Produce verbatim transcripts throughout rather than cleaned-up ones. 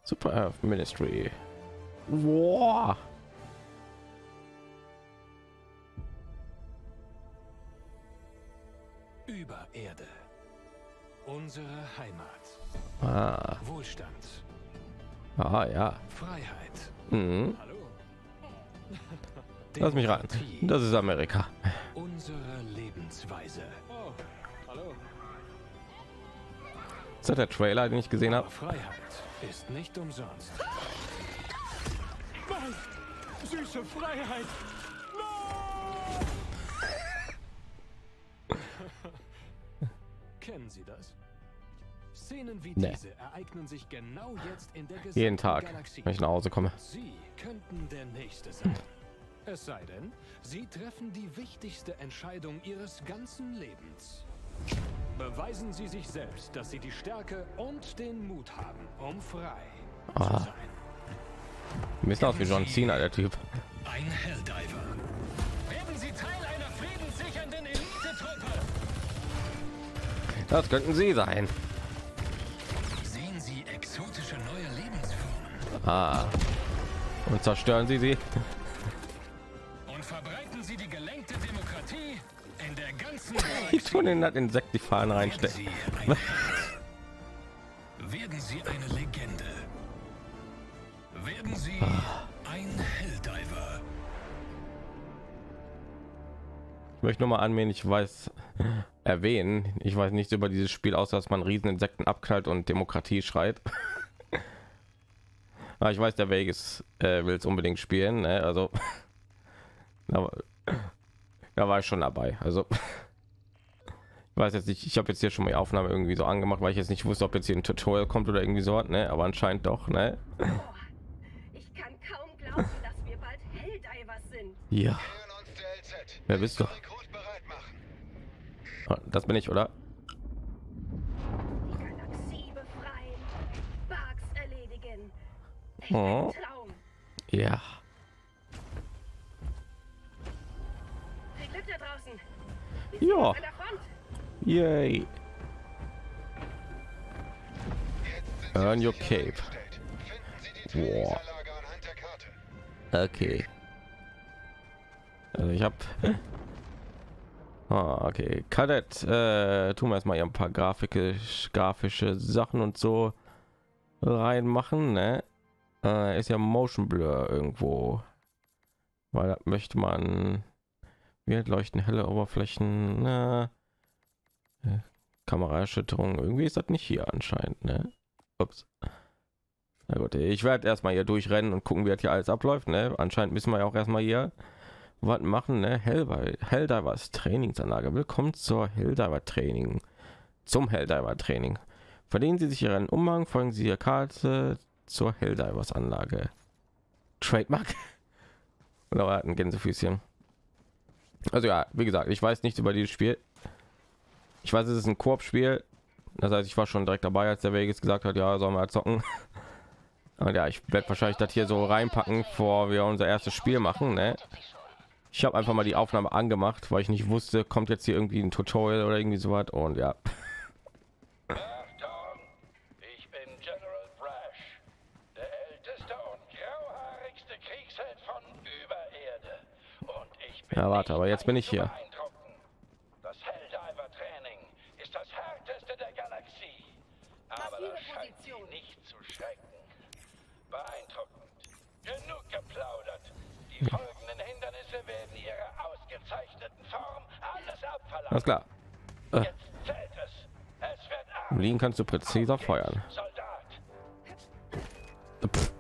Super Earth Ministry. Wow. Über Erde. Unsere Heimat. Ah. Wohlstand. Ah, ja. Freiheit. Mhm. Hallo. Lass mich ran. Demokratie. Das ist Amerika. Unsere Lebensweise. Oh, hallo. Ist das der Trailer, den ich gesehen habe? Aber Freiheit ist nicht umsonst. Nein, süße Freiheit. Nein! Kennen Sie das? Szenen wie Nee. diese ereignen sich genau jetzt in der Jeden gesamten Tag, Galaxie. wenn ich nach Hause komme. Sie könnten der Nächste sein. Es sei denn, Sie treffen die wichtigste Entscheidung Ihres ganzen Lebens. Beweisen Sie sich selbst, dass Sie die Stärke und den Mut haben, um frei Ah. zu sein. Ein bisschen aus wie John Cena, der Typ. Ein Helldiver. Werden Sie Teil einer friedenssichernden Elite-Truppe. Das könnten Sie sein. Sehen Sie exotische neue Lebensformen. Ah. Und zerstören Sie sie. Und verbreiten Sie die gelenkte Demokratie in der ganzen Ich tun in das Insekt die Fahnen reinstecken. Sie ein Held. Werden Sie eine Legende. Werden Sie ein Helldiver. Ich möchte nur mal anmerken, ich weiß erwähnen, ich weiß nichts über dieses Spiel, außer dass man Rieseninsekten abknallt und Demokratie schreit. Aber ich weiß, der Vegas äh, will es unbedingt spielen, ne? Also aber, da war ich schon dabei. Also ich weiß jetzt nicht, ich habe jetzt hier schon mal die Aufnahme irgendwie so angemacht, weil ich jetzt nicht wusste, ob jetzt hier ein Tutorial kommt oder irgendwie so, ne? Aber anscheinend doch, ne? Oh, ich kann kaum glauben, dass wir bald Helldivers sind. Ja, Nähern uns der L Z. wer bist du? Rekrut bereit machen. Ah, das bin ich, oder? Galaxie befreien, Bugs erledigen. Echt Oh. ein Traum. Ja. Viel Glück da draußen. Wir sehen Ja. uns an der Front. Yay. Jetzt sind Sie Earn auf your Sicherheit cape. gestellt. Finden Sie die Boah. Trainingsanlage anhand der Karte. Okay. Also ich habe ah, okay. Kadett, äh, tun wir erstmal hier ein paar grafisch, grafische Sachen und so reinmachen, ne? Äh, ist ja Motion Blur irgendwo, weil da möchte man wir leuchten helle Oberflächen, ne? Kameraerschütterung, irgendwie ist das nicht hier anscheinend, ne? Ups. Na gut, ich werde erstmal hier durchrennen und gucken, wie das hier alles abläuft, ne? Anscheinend müssen wir ja auch erstmal hier was machen, ne? Helldiver, Helldivers Trainingsanlage. Willkommen zur Helldiver Training. Zum Helldiver Training. Verdienen Sie sich Ihren Umhang, folgen Sie Ihrer Karte zur Helldivers Anlage. Trademark. Oder war das ein Gänsefüßchen? Also ja, wie gesagt, ich weiß nichts über dieses Spiel. Ich weiß, es ist ein Koop-Spiel. Das heißt, ich war schon direkt dabei, als der Vegas gesagt hat, ja, sollen wir zocken. Und ja, ich werde wahrscheinlich das hier so reinpacken, bevor wir unser erstes Spiel machen, ne? Ich habe einfach mal die Aufnahme angemacht, weil ich nicht wusste, kommt jetzt hier irgendwie ein Tutorial oder irgendwie so was. Und ja, Achtung, ich bin General Brash, der älteste und grauhaarigste Kriegsheld von Übererde. Und ich bin Ja, warte, nicht aber jetzt bin ich leicht zu hier. beeindrucken. Das Helldiver-Training ist das härteste der Galaxie. Aber Ihre das scheint sie Position. nicht zu schrecken. Beeindruckend. Genug geplaudert. Die folgenden Hindernisse werden ihre ausgezeichneten Form alles abverlangen. alles klar. Jetzt zählt es. Es wird Im ab. Liegen kannst du präziser Auf geht's, feuern. Soldat. Pff.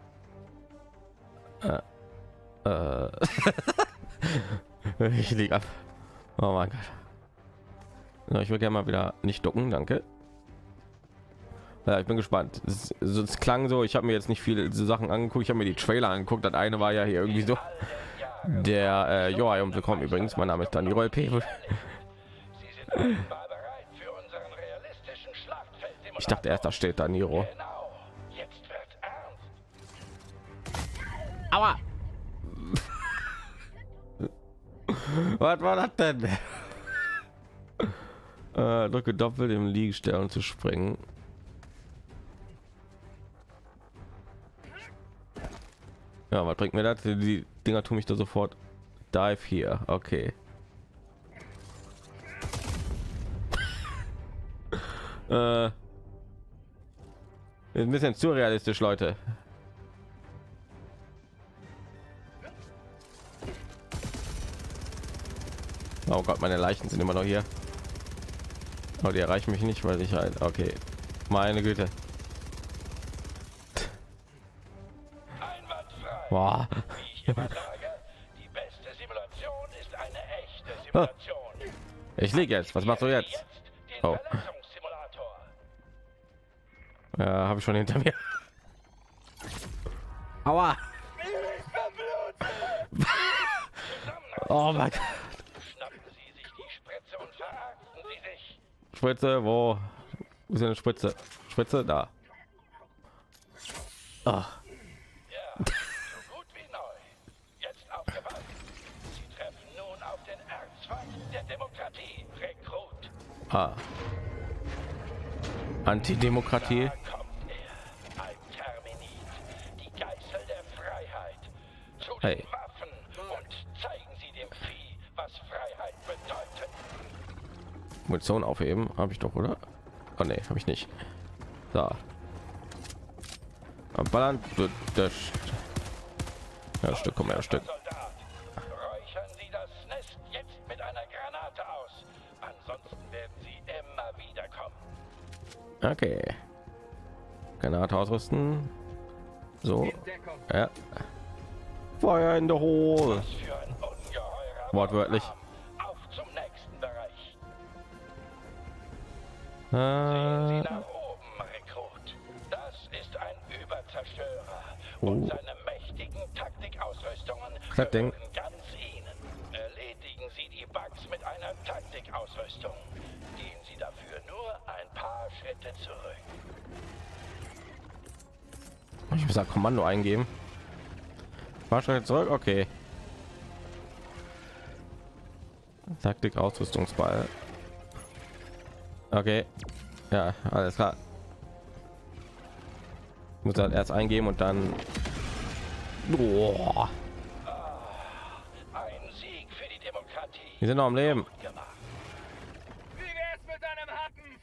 Äh, äh. Ich liege ab. Oh mein Gott. Ja, ich will gerne mal wieder nicht ducken, danke. Ja, ich bin gespannt. Es, es, es klang so, ich habe mir jetzt nicht viele Sachen angeguckt, ich habe mir die Trailer angeguckt. Das eine war ja hier irgendwie so. Der, äh, ja, und willkommen übrigens, mein Name ist Daniel P. Sie sind offenbar bereit für unseren realistischen Schlachtfeldsimulator. Ich dachte erst, da steht da Niro. Genau. Jetzt wird ernst. Aua! Was war das denn? äh, drücke doppelt im Liegestell, um zu springen. Ja, was bringt mir das? Die Dinger tun mich da sofort. Dive hier, okay. äh, ein bisschen surrealistisch, Leute. Oh Gott, meine Leichen sind immer noch hier. Aber die erreichen mich nicht, weil ich halt. Okay, meine Güte. Einwandfrei. Boah. Wie ich immer sage, die beste Simulation ist eine echte Simulation. Ich liege jetzt. Was machst du jetzt? Jetzt den Oh. Verletzungssimulator. Ja, habe ich schon hinter mir. Aua. Oh mein Gott. Schnappen Sie sich die Spritze und verarzten Sie sich. Spritze, wo? Wo ist eine Spritze? Spritze da. Ah. Ja, so gut wie neu. Jetzt aufgepasst. Sie treffen nun auf den Erzfeind der Demokratie, Rekrut. Ah. Antidemokratie. Da kommt er, ein Terminit, die Geißel der Freiheit. Zu den Hey. Waffen und zeigen Sie dem Vieh, was Freiheit bedeutet. Munition aufheben, habe ich doch, oder? Oh nee, habe ich nicht. Da. Am Ballern wird das ja, Stück, komm her, Stück. Soldat, räuchern Sie das Nest jetzt mit einer Granate aus. Ansonsten werden Sie immer wieder kommen. Okay. Granate ausrüsten. So. Ja. Feuer in der Hole. Was für ein ungeheurer Wortwörtlich. Wurfarm. Auf zum nächsten Bereich. Äh, Sie nach oben, Rekrut. Das ist ein Überzerstörer. Und Oh. seine mächtigen Taktikausrüstungen Das Ding. gehören ganz Ihnen. Erledigen Sie die Bugs mit einer Taktikausrüstung. Gehen Sie dafür nur ein paar Schritte zurück. ich muss ein Kommando eingeben. Paar Schritte zurück, okay. Taktik, Ausrüstungsball. Okay. Ja, alles klar. Ich muss halt erst eingeben und dann. Boah. Ein Sieg für die Demokratie. Wir sind noch am Leben. Gut gemacht. Wie wär's mit deinem Happen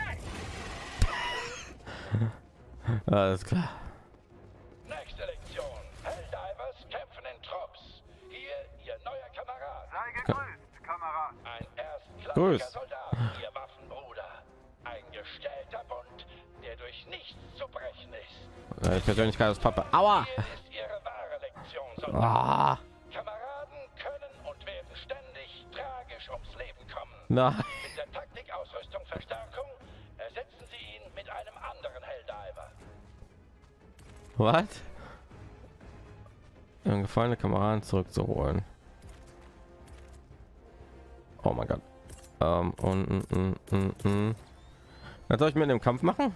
Freiheit? Alles klar. Nächste Lektion. Helldivers kämpfen in Trupps. Hier Ihr neuer Kamerad. Sei gegrüßt, Kamerad. Ein erstklassiger Grüß. Soldat, Ihr Waffenbruder. Ein gestellter Bund, der durch nichts zu brechen ist. Äh, Persönlichkeit des Papa. Aua. Hier ist Ihre wahre Lektion, Soldat. Ah. Kameraden können und werden ständig tragisch ums Leben kommen. Nein. Mit der Taktikausrüstung Verstärkung ersetzen Sie ihn mit einem anderen Helldiver. Was? Um gefallene Kameraden zurückzuholen. Oh mein Gott. Ähm, und, und, und, und, und. Was soll ich mit dem Kampf machen?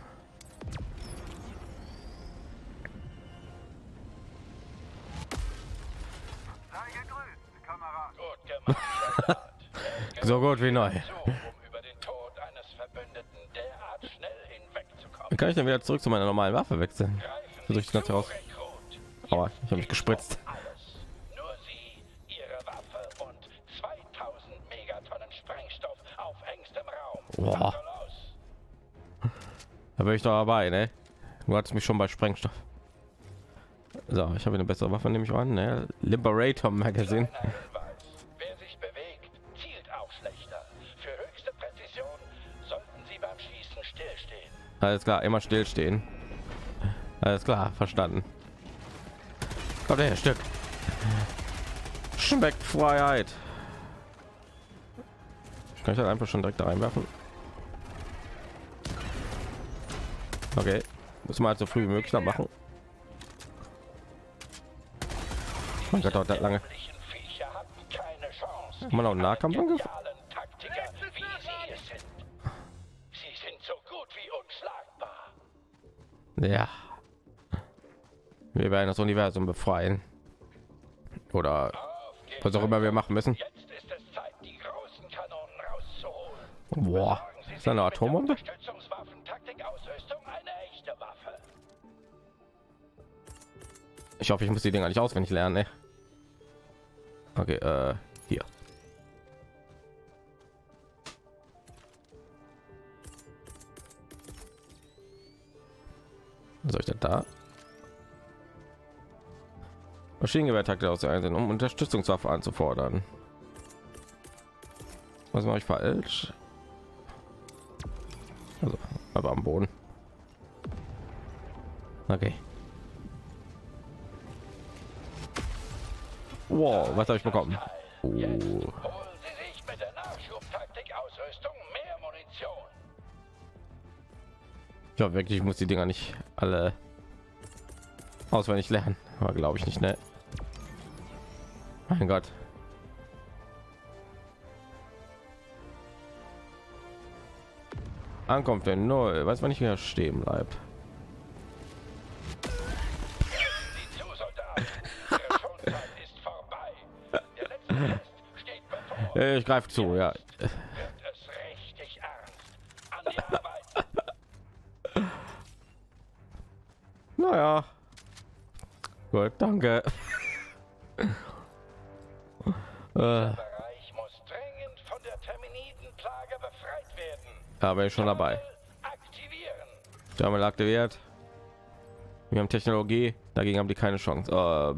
Sei gegrüßt, Kamerad. Gut gemacht, Soldat. So gut wie neu. So, um über den Tod eines Verbündeten derart schnell hinwegzukommen. Wie kann ich dann wieder zurück zu meiner normalen Waffe wechseln? Greifen Versuch ich Sie das zu, raus. Rekrut. Aua, Jetzt ich habe mich geht gespritzt. um alles. Nur Sie, Ihre Waffe und zweitausend Megatonnen Sprengstoff auf engstem Raum. Boah. Also los. Da bin ich doch dabei, ne? Du hattest mich schon bei Sprengstoff. So, ich habe eine bessere Waffe, nehme ich an, ne? Liberator Magazine. Kleiner Hinweis. Wer sich bewegt, zielt auch schlechter. Für höchste Präzision sollten Sie beim Schießen stillstehen. Alles klar, immer stillstehen. Alles klar, verstanden. Kommt her, Stück. Schmeckt Freiheit. Ich kann ich halt einfach schon direkt da reinwerfen. Okay, müssen wir halt so früh wie möglich da machen. Mein Gott, dauert das lange. Dämlichen Viecher hatten keine Chance. Haben wir noch einen Nahkampfangriff? Genialen Taktiker, wie Sie es sind. Sie sind so gut wie unschlagbar. Ja. Wir werden das Universum befreien. Oder Auf geht's. was auch immer wir machen müssen. Jetzt ist es Zeit, die großen Kanonen rauszuholen. Boah, Besorgen Sie ist das eine sich mit der Atombombe? Unterstützungswaffen-Taktikausrüstung eine echte Waffe. Ich hoffe, ich muss die Dinger nicht auswendig lernen. Ne? Okay, äh, hier. Was soll ich denn da? Maschinengewehrtaktik aus einsehen, um Unterstützungswaffe anzufordern. Was mache ich falsch? Also, aber am Boden. Okay. Wow, was habe ich bekommen? Oh. Holen Sie sich mit der Nachschubtaktik-Ausrüstung mehr Munition. Ich glaube wirklich, ich muss die Dinger nicht alle auswendig lernen, aber glaube ich nicht, ne? Mein Gott. Ankommt der Null, weiß man nicht, wie er stehen bleibt. Sieh zu, Soldat. Ihre Schonzeit ist vorbei. Der letzte Test steht bevor. Äh, Ich greife zu, ja. Wird es richtig ernst. An die Arbeit. Naja. Gut, danke. äh, Bereich muss dringend von der Terminitenplage befreit werden. da bin ich schon dabei. Aktivieren. Terminal aktiviert. Wir haben Technologie, dagegen haben die keine Chance. Äh,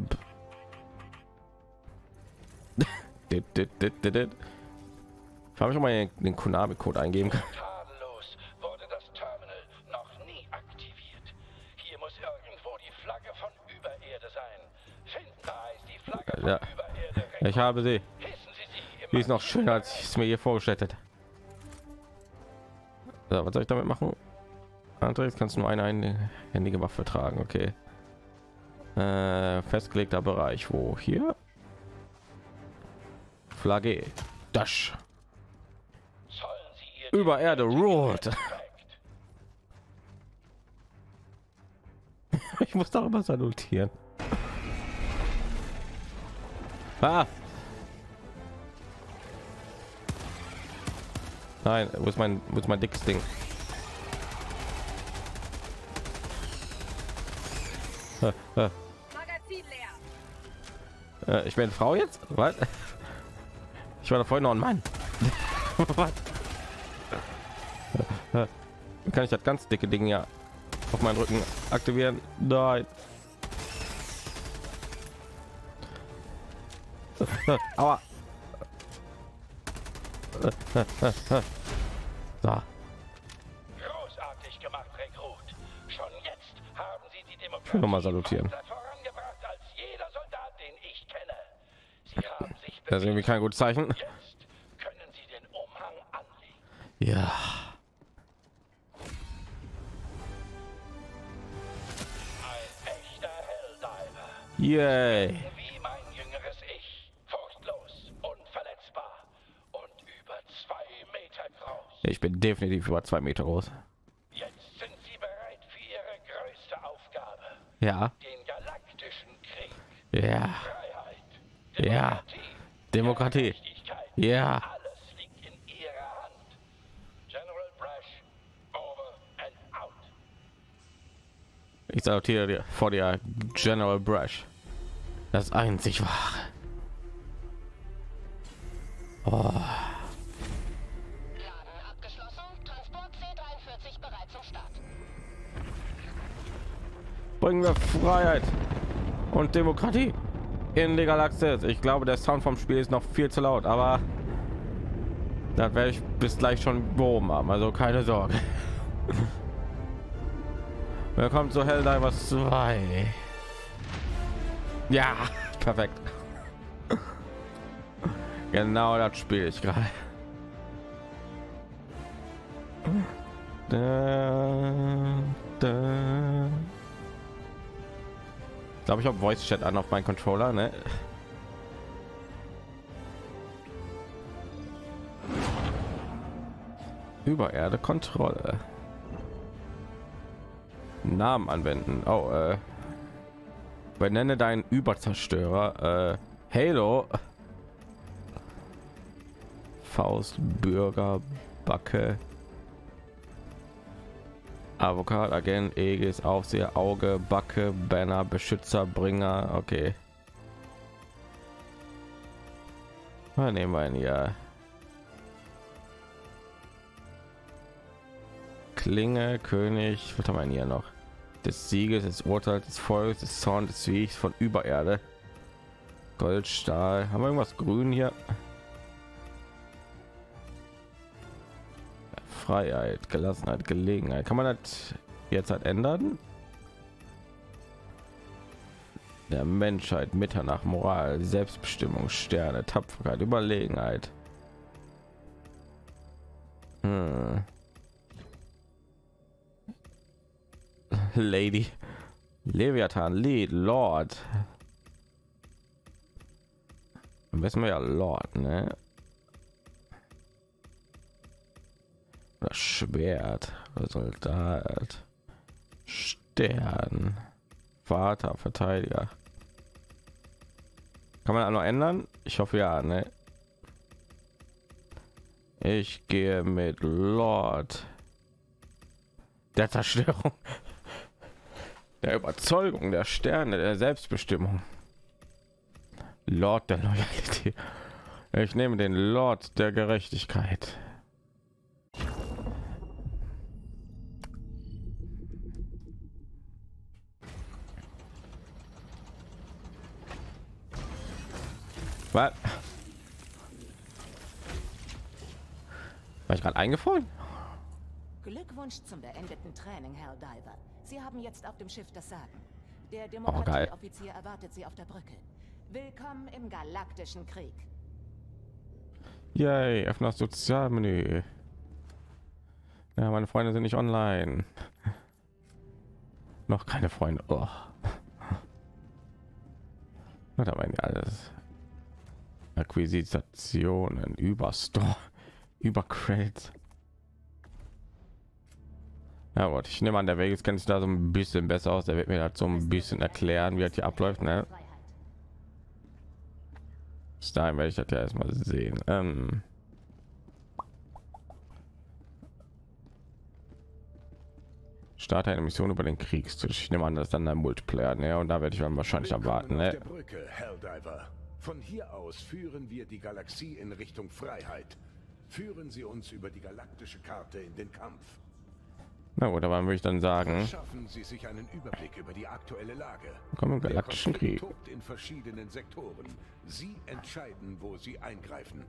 dit, dit, dit, dit, dit. Ich habe schon mal den Konami-Code eingeben können. Tadellos wurde das Terminal noch nie aktiviert. Hier muss irgendwo die Flagge von Übererde sein. Finden da ist die Flagge von Ja. Übererde. Ich habe sie. Hissen Sie sie Die ist noch schöner, als ich es mir hier vorgestellt hätte. So, was soll ich damit machen? Andres, kannst du nur eine einhändige Waffe tragen, okay. Äh, festgelegter Bereich, wo hier? Flagge. Dash. Sollen Sie ihr Über Erde roht. Respekt. Ich muss darüber salutieren. Ah. Nein, wo ist mein, wo ist mein dickes Ding? Äh, äh, Magazin leer. äh, ich bin Frau jetzt? Was? Ich war da vorhin noch ein Mann. Was? Äh, äh, Kann ich das ganz dicke Ding ja auf meinen Rücken aktivieren? Nein. Äh, Aua. Äh, äh, äh, äh. So. Großartig gemacht, Rekrut. Schon jetzt haben Sie die Demokratie Ich will noch mal salutieren. weiter vorangebracht als jeder Soldat, den ich kenne. Sie haben sich Das ist irgendwie kein gutes Zeichen. Jetzt können Sie den Umhang anlegen. Ja. Ein echter Helldiver. Yay. Wie mein jüngeres Ich. Furchtlos, unverletzbar und über zwei Meter groß. Ich bin definitiv über zwei Meter groß. Jetzt sind Sie bereit für Ihre größte Aufgabe. Ja. Den galaktischen Krieg. Ja. Freiheit. Ja. Demokratie. Gerechtigkeit. Ja. Alles liegt in Ihrer Hand. General Brash, over and out. Ich salutiere dir vor dir, General Brush. Das einzig wahre. Oh. Laden abgeschlossen. Transport C dreiundvierzig bereit zum Start. Bringen wir Freiheit und Demokratie in die Galaxis. Ich glaube, der Sound vom Spiel ist noch viel zu laut, aber das werde ich bis gleich schon behoben haben, also keine Sorge. Willkommen zu Helldivers zwei. Ja, perfekt. Genau das spiele ich gerade. Da, da. Ich glaube, ich habe Voice Chat an auf meinen Controller, ne? Übererde Kontrolle. Namen anwenden. Oh, äh. Benenne deinen Überzerstörer. Äh, Halo. Faust, Bürger, Backe. Avocat, Agent, Aegis, Aufseher, Auge, Backe, Banner, Beschützer, Bringer. Okay. Was nehmen wir denn hier? Klinge, König. Was haben wir denn hier noch? Des Sieges, des Urteils, des Volkes, des Zorns, des Wegs von Übererde. Gold, Stahl. Haben wir irgendwas grün hier? Freiheit, Gelassenheit, Gelegenheit. Kann man das jetzt halt ändern? Der Menschheit, Mitternacht, Moral, Selbstbestimmung, Sterne, Tapferkeit, Überlegenheit. Hm. Lady, Leviathan, Lied, Lord. Am besten wir ja Lord, ne? Oder Schwert, Soldat, Stern, Vater, Verteidiger. Kann man auch noch ändern? Ich hoffe ja, ne? Ich gehe mit Lord der Zerstörung, der Überzeugung, der Sterne, der Selbstbestimmung. Lord der Loyalität. Ich nehme den Lord der Gerechtigkeit. Was? War ich gerade eingefroren? Glückwunsch zum beendeten Training, Herr Diver. Sie haben jetzt auf dem Schiff das Sagen. Der Oh, geil. Demokratieoffizier erwartet Sie auf der Brücke. Willkommen im Galaktischen Krieg. Yay, öffne das Sozialmenü. Ja, meine Freunde sind nicht online. Noch keine Freunde. Oh. Was haben wir denn alles? Akquisitionen, über Store, über Credits. Ja, gut, ich nehme an, der Vegas kennt sich da so ein bisschen besser aus. Der wird mir halt so ein bisschen erklären, wie das hier abläuft. Ne? Bis dahin werde ich das ja erstmal sehen. Ähm Starte eine Mission über den Kriegstisch. Ich nehme an, das ist dann ein Multiplayer, ne? Und da werde ich dann wahrscheinlich erwarten. Ne? Der Brücke, Helldiver. Von hier aus führen wir die Galaxie in Richtung Freiheit. Führen Sie uns über die galaktische Karte in den Kampf. Na gut, aber würde ich dann sagen, Schaffen Sie sich einen Überblick über die aktuelle Lage. kommen im Der galaktischen Konflikt Krieg. tobt in verschiedenen Sektoren. Sie entscheiden, wo Sie eingreifen.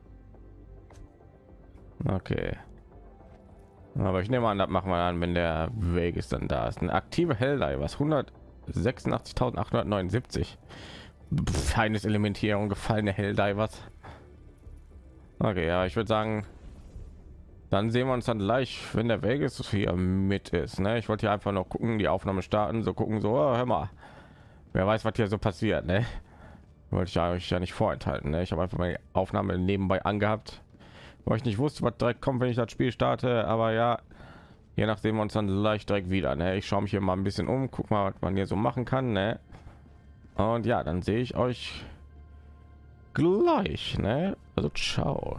Okay. Aber ich nehme an, das machen wir dann, wenn der Weg ist dann da ist. Eine aktive Helldiver, was hundertsechsundachtzigtausendachthundertneunundsiebzig. Feines Elementierung, gefallene Helldivers. Okay, ja, ich würde sagen, dann sehen wir uns dann gleich, wenn der Weg ist, hier mit ist. Ne? Ich wollte hier einfach noch gucken, die Aufnahme starten, so gucken, so, oh, hör mal, wer weiß, was hier so passiert. Ne? Wollte ich euch ja nicht vorenthalten. Ne? Ich habe einfach meine Aufnahme nebenbei angehabt, weil ich nicht wusste, was direkt kommt, wenn ich das Spiel starte. Aber ja, je nachdem wir uns dann gleich direkt wieder. Ne? Ich schaue mich hier mal ein bisschen um, guck mal, was man hier so machen kann. Ne? Und ja, dann sehe ich euch gleich. Ne? Also ciao.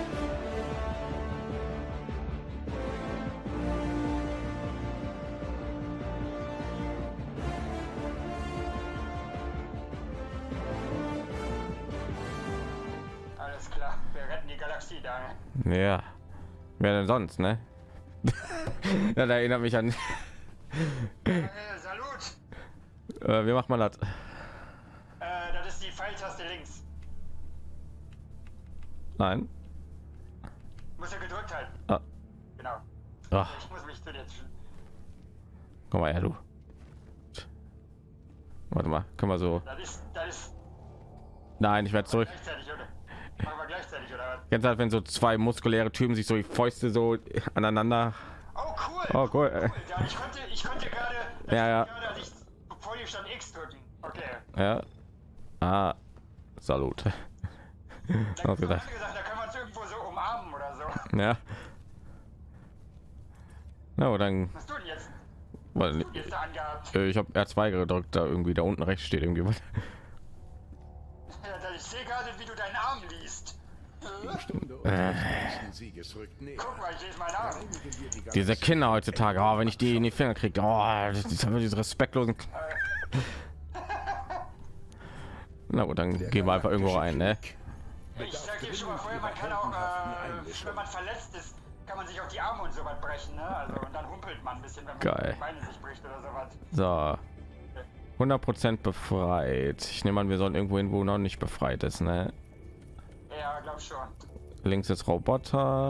Alles klar, wir retten die Galaxie, Daniel. Ja, wer denn sonst, ne? Ja, da erinnert mich an. Äh, Salut! Äh, wie macht man das? Äh, das ist die Pfeiltaste links. Nein. Muss er gedrückt halten. Ah. Genau. Ach, Ich muss mich zu dir. komm mal her, du. Warte mal, können wir so. Das ist, das ist Nein, ich werde zurück. gleichzeitig, oder? Machen wir gleichzeitig, oder was? Jetzt halt, wenn so zwei muskuläre Typen sich so die Fäuste so aneinander. Oh, cool! Oh, cool. Ja, ich konnte, ich konnte gerade. Ja, ja. Gerade, als ich vor dir stand, X drücken. Okay. Ja. Ah, Salut. Da, Auch gesagt. gesagt, da kann man es irgendwo so umarmen oder so. Ja. Na, und dann. Was hast du denn jetzt? Weil, Was hast du jetzt da angehabt? äh, ich habe R zwei gedrückt, da irgendwie da unten rechts steht irgendwie was. Ja, ich sehe gerade, wie du deinen Arm liest. Die Stunde unseres nächsten Siegesrück näher. Guck mal, ich lese mal nach. Reinigen wir die Diese Galaxie. Kinder heutzutage, oh, wenn ich die in die Finger kriege, oh, das ist aber diese respektlosen. Na gut, dann gehen wir einfach irgendwo rein, ne? Ich sag dir schon mal vorher, man kann auch, äh, wenn man verletzt ist, kann man sich auch die Arme und so was brechen, ne? Also, und dann humpelt man ein bisschen, wenn man Geil. die Beine sich bricht oder sowas. So, hundert Prozent befreit. Ich nehme an, wir sollen irgendwo hin, wo noch nicht befreit ist, ne? Ja, glaub schon. Links ist Roboter,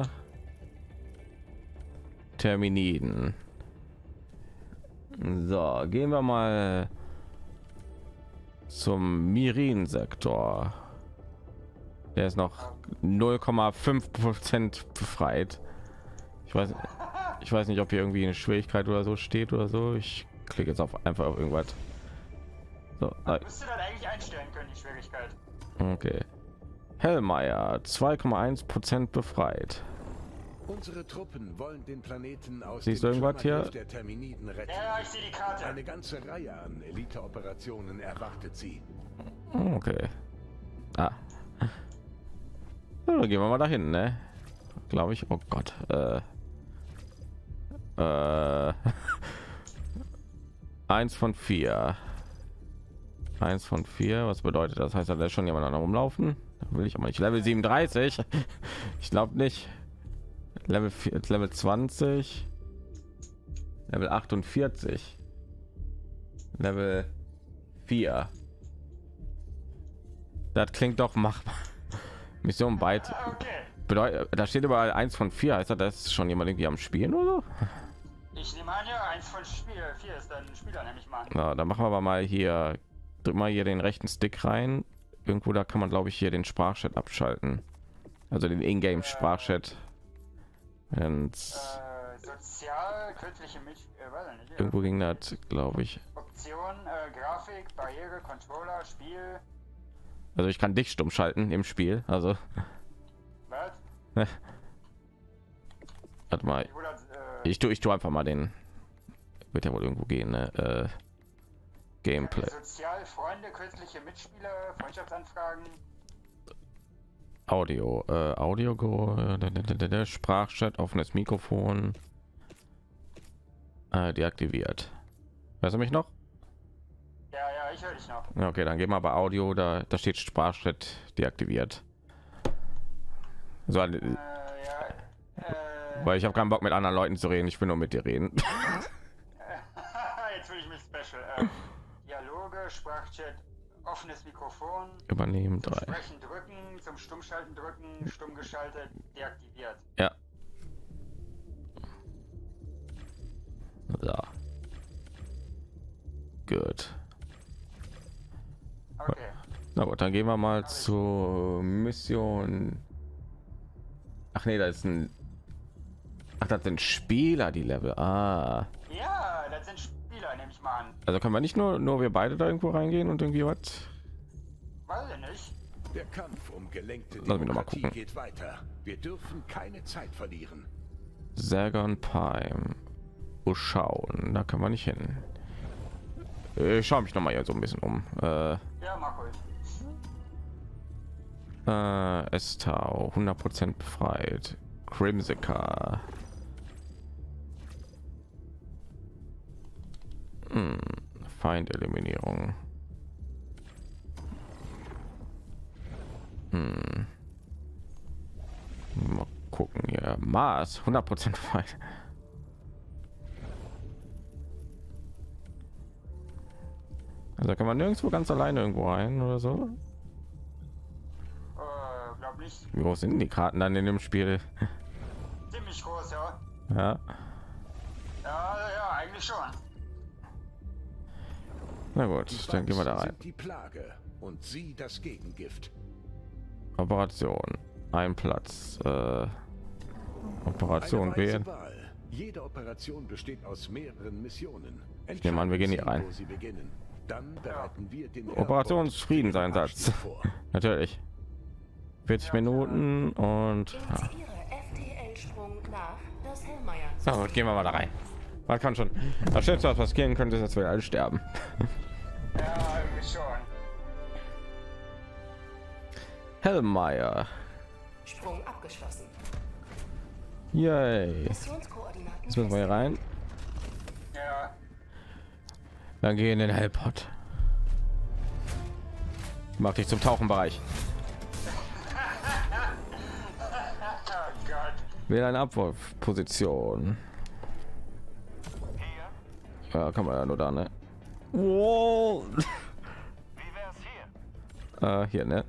Terminiden. So, gehen wir mal zum Mirin-Sektor. Der ist noch null Komma fünf Prozent befreit. Ich weiß, ich weiß nicht, ob hier irgendwie eine Schwierigkeit oder so steht oder so. Ich klicke jetzt auf einfach auf irgendwas. So, nein. Müsste dann eigentlich einstellen können, die Schwierigkeit. Okay. Hellmeier, zwei Komma eins Prozent befreit. Unsere Truppen wollen den Planeten aus Siehst dem du irgendwas hier? Trümmergriff der Terminiden retten. Ja, ich sehe die Karte. Eine ganze Reihe an Elite-Operationen erwartet sie. Okay. Ah. Ja, dann gehen wir mal dahin, ne? Glaube ich. Oh Gott. Äh. Äh. Eins von vier. Eins von vier. Was bedeutet das? Heißt, da ist schon jemand an rumlaufen? Da will ich aber nicht. Level siebenunddreißig. Ich glaube nicht. Level vier, Level zwanzig. Level achtundvierzig. Level vier. Das klingt doch machbar. Mission Byte. Okay. Bedeutet, da steht überall eins von vier. Heißt das, das ist schon jemand irgendwie am Spielen oder so? Ich nehme an, ja, eins von Spiel, vier ist dann ein Spieler, nehme ich mal an. Na, dann machen wir aber mal hier. Drück mal hier den rechten Stick rein. Irgendwo da kann man, glaube ich, hier den Sprachchat abschalten. Also den Ingame Sprachchat. Und Äh, sozial, kürzliche Milch, äh, weiß nicht. irgendwo ging das, glaube ich. Option, äh, Grafik, Barriere, Controller, Spiel. Also ich kann dich stumm schalten im Spiel. Also Was? warte mal. Ich, wurde, äh, Ich tue, ich tue einfach mal den. Wird ja wohl irgendwo gehen, ne? Äh, Gameplay. Sozial, Freunde, kürzliche Mitspieler, Freundschaftsanfragen. Audio, äh, Audio, Go, äh, der, der, der, der Sprachchat, offenes Mikrofon, äh, deaktiviert. Hörst du mich noch? Ja, ja, ich höre dich noch. Ja, okay, dann gehen wir bei Audio, da, da steht Sprachchat deaktiviert. So, Äh, ja, äh, weil ich habe keinen Bock mit anderen Leuten zu reden, ich will nur mit dir reden. jetzt will ich mich special. Äh, Dialoge, Sprachchat, offenes Mikrofon. Übernehmen Zum drei. Sprechen drücken, zum Stummschalten drücken, stumm geschaltet, deaktiviert. Ja. So. Gut. Okay. Na gut, dann gehen wir mal zur Mission. Ach nee, da ist ein. Ach, das sind Spieler, die Level. Ah. Ja, das sind Spieler, nehme ich mal an. Also können wir nicht nur nur wir beide da irgendwo reingehen und irgendwie was? Weiß ich nicht. Der Kampf um gelenkte Lass mich noch mal Demokratie gucken. geht weiter. Wir dürfen keine Zeit verlieren. Sagan Prime. Schauen, da kann man nicht hin. Ich schaue mich noch mal hier so ein bisschen um. Äh, Ja, mach ruhig. äh, Estau, hundert Prozent befreit. Crimsica. Hm, Feindeliminierung. Hm. Mal gucken hier. Mars, hundert Prozent befreit. Also kann man nirgendwo ganz alleine irgendwo rein oder so. Äh, glaub nicht. Wie groß sind die Karten dann in dem Spiel? Ziemlich groß, ja. Ja. Ja, ja, eigentlich schon. Die Na gut, dann gehen wir da Wanzen rein. sind die Plage und sie das Gegengift. Operation. Ein Platz. Äh, Operation Eine weise wählen. Wahl. Jede Operation besteht aus mehreren Missionen. Ich nehme an, wir gehen hier Entscheiden rein. Sie, wo Sie beginnen. Dann bereiten wir den Operationsfriedenseinsatz. Abschnitt vor. Natürlich. vierzig Minuten und. Ja. Initiiere F T L-Sprung nach das Hellmeier. So, gehen wir mal da rein. Man kann schon. Das Schlimmste, was passieren könnte, ist, dass wir alle sterben. Ja, irgendwie schon. Hellmeier. Sprung abgeschlossen. Yay. Jetzt müssen wir hier rein. Ja. Dann gehen in den Hellpot. Mach dich zum Tauchenbereich. Oh Gott. Wähle eine Abwurfposition. Ja, kann man ja nur da, ne? Wow. Wie wär's hier? Äh, hier, ne?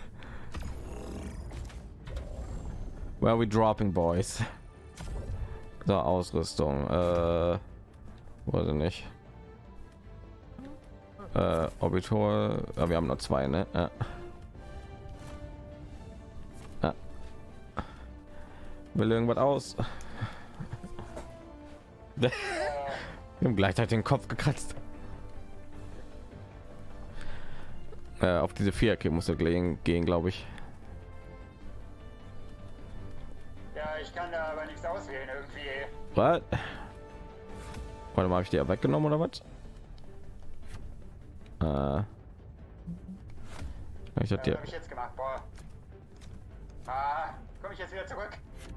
Where are we dropping, boys? So, Ausrüstung. Äh, weiß ich nicht. Äh, Orbitor. Ja, wir haben noch zwei, ne? Ja. Ja. Will irgendwas aus? Wir haben gleichzeitig den Kopf gekratzt. Äh, auf diese Vierecke muss er gehen, gehen glaube ich. Ja, ich kann da aber nichts auswählen irgendwie. Was? Warte mal, habe ich die ja weggenommen oder was? Äh, ich hatte Ja, was habe ich jetzt gemacht? Boah. Ah, komme ich jetzt wieder zurück?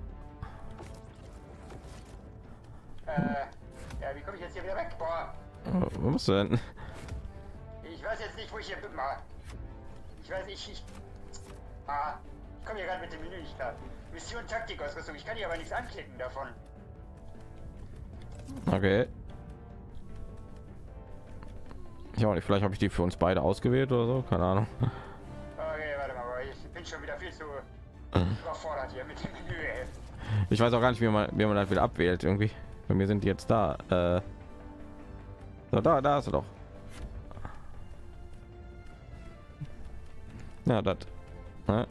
Äh, ja, wie komme ich jetzt hier wieder weg? Boah. Oh, wo musst du denn? Ich weiß jetzt nicht, wo ich hier bin. Ah. Ich weiß nicht, ich... Ah, ich komme hier gerade mit dem Menü nicht klar. Mission Taktikausrüstung. Ich kann hier aber nichts anklicken davon. Okay. Ich auch nicht. Vielleicht habe ich die für uns beide ausgewählt oder so. Keine Ahnung. Okay, warte mal. Ich bin schon wieder viel zu überfordert hier mit dem Menü, ey. Ich weiß auch gar nicht, wie man, wie man das wieder abwählt. Irgendwie. Bei mir sind die jetzt da. Äh, so, da, da ist er doch. Ja, das. Ne?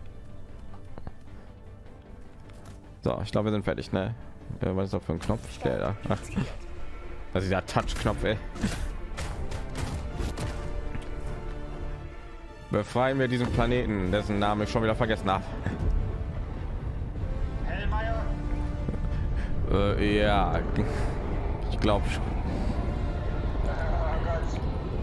So, ich glaube, wir sind fertig, ne? Ja, was ist das für ein Knopf? Der da. Ach. Das ist der Touch-Knopf, ey. Befreien wir diesen Planeten, dessen Namen ich schon wieder vergessen habe. Hellmeier? Äh, ja, ich glaube schon. Oh Gott.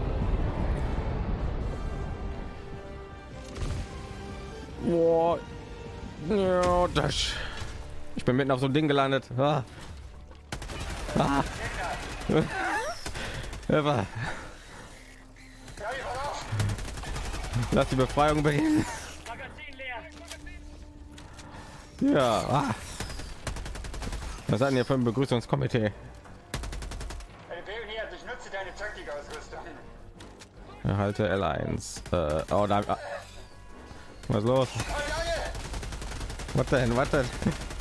Boah. Ja, das. Ich bin mitten auf so ein Ding gelandet. Ah. Ah. Ja, lass die Befreiung beginnen. Ja. Ah. Was hat denn hier für ein Begrüßungskomitee? Hey, Bale hier, ich nutze deine Taktikausrüstung. Erhalte L eins. Äh, oh, da. Ah. Was ist los? Was denn? Was denn?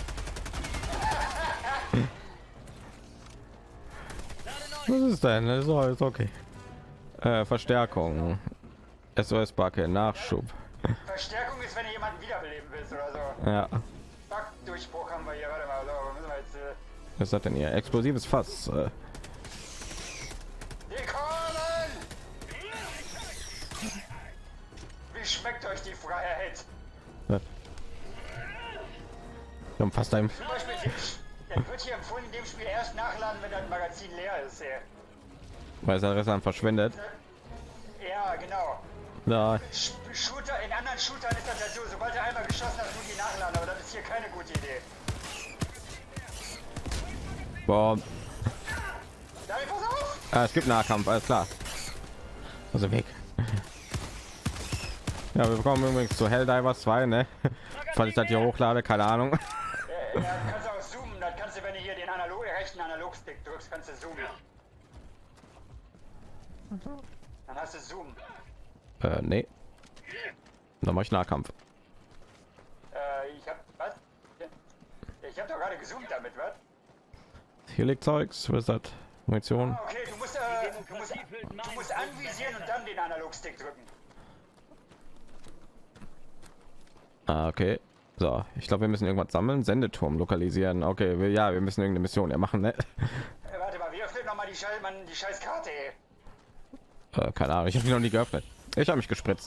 Was ist denn? Das ist all- ist okay. Äh, Verstärkung. S O S-Backe, Nachschub. Verstärkung ist, wenn du jemanden wiederbeleben willst oder so. Ja. Backdurchbruch haben wir hier. Warte mal, so, müssen wir jetzt... Äh, Was hat denn hier? Explosives Fass. Äh, Willkommen! Wie schmeckt euch die Freiheit? was? Wir haben fast ein. Zum Beispiel, der wird hier empfohlen, in dem Spiel erst nachladen, wenn das Magazin leer ist. Ey. Weil der Rest dann verschwendet. Ja, genau. Da. Sh Shooter, in anderen Shootern ist das ja so, sobald er einmal geschossen hat, muss die nachladen, aber das ist hier keine gute Idee. Boah. David, pass auf! Ah, es gibt Nahkampf, alles klar. Also weg. Ja, wir bekommen übrigens zu Helldivers zwei, ne? Falls ich das hier hochlade, keine Ahnung. Ja, ja, kannst du auch zoomen, dann kannst du, wenn du hier den Analog, rechten Analogstick drückst, kannst du zoomen. Dann hast du Zoom. Äh, nee. Dann mach ich Nahkampf. Äh, ich hab, was? Ich hab doch gerade gezoomt damit, was? Hier liegt Zeugs, was ist das? Munition. Ah, okay, du musst, äh, du musst, du musst anvisieren und dann den Analogstick drücken. Ah, okay. So, ich glaube, wir müssen irgendwas sammeln. Sendeturm lokalisieren. Okay, wir, ja, wir müssen irgendeine Mission ja machen, ne? Äh, warte mal, wie öffnet nochmal die, Schall, Mann, die scheiß Karte, ey? Äh, keine Ahnung, ich habe die noch nie geöffnet. Ich habe mich gespritzt.